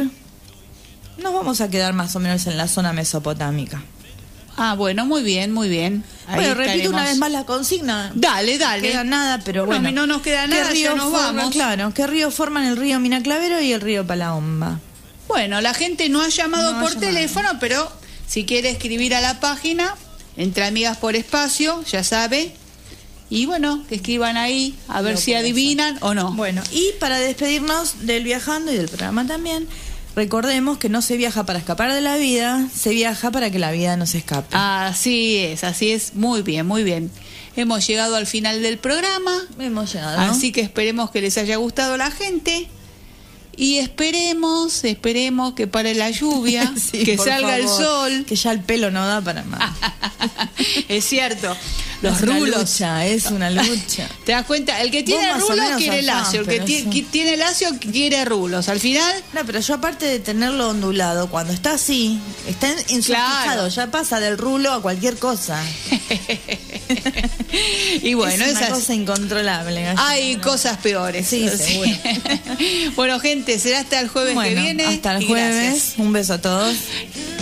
a quedar más o menos en la zona mesopotámica. Ah, bueno, muy bien. Ahí Bueno, repito estaremos. una vez más la consigna. Dale. No queda nada, pero Bueno, bueno. no nos queda nada, ¿Qué ya ríos nos forman? vamos. Claro, ¿qué ríos forman el río Minaclavero y el río Palaomba? Bueno, la gente no ha llamado No ha por llamado. teléfono, pero si quiere escribir a la página, Entre Amigas por Espacio, ya sabe. Y bueno, que escriban ahí, a ver Lo si puede adivinan o no. Bueno, y para despedirnos del viajando y del programa también, recordemos que no se viaja para escapar de la vida, se viaja para que la vida nos escape. Así es. Muy bien. Hemos llegado al final del programa, Hemos llegado, ¿no? así que esperemos que les haya gustado la gente. Y esperemos que pare la lluvia, Sí, que por salga el favor, sol. que ya el pelo no da para más. Es cierto, los Es una rulos. lucha, es una lucha. ¿Te das cuenta? El que Vos tiene más o rulos menos quiere afán, lacio, el que pero sí. tiene lacio quiere rulos. Al final, No, pero yo aparte de tenerlo ondulado, cuando está así, está ensortijado, Claro. ya pasa del rulo a cualquier cosa. y bueno, es una esas cosa incontrolable. Gallina. hay cosas peores. Sí, seguro. Bueno, gente, será hasta el jueves Bueno, que viene. hasta el y jueves. gracias. Un beso a todos.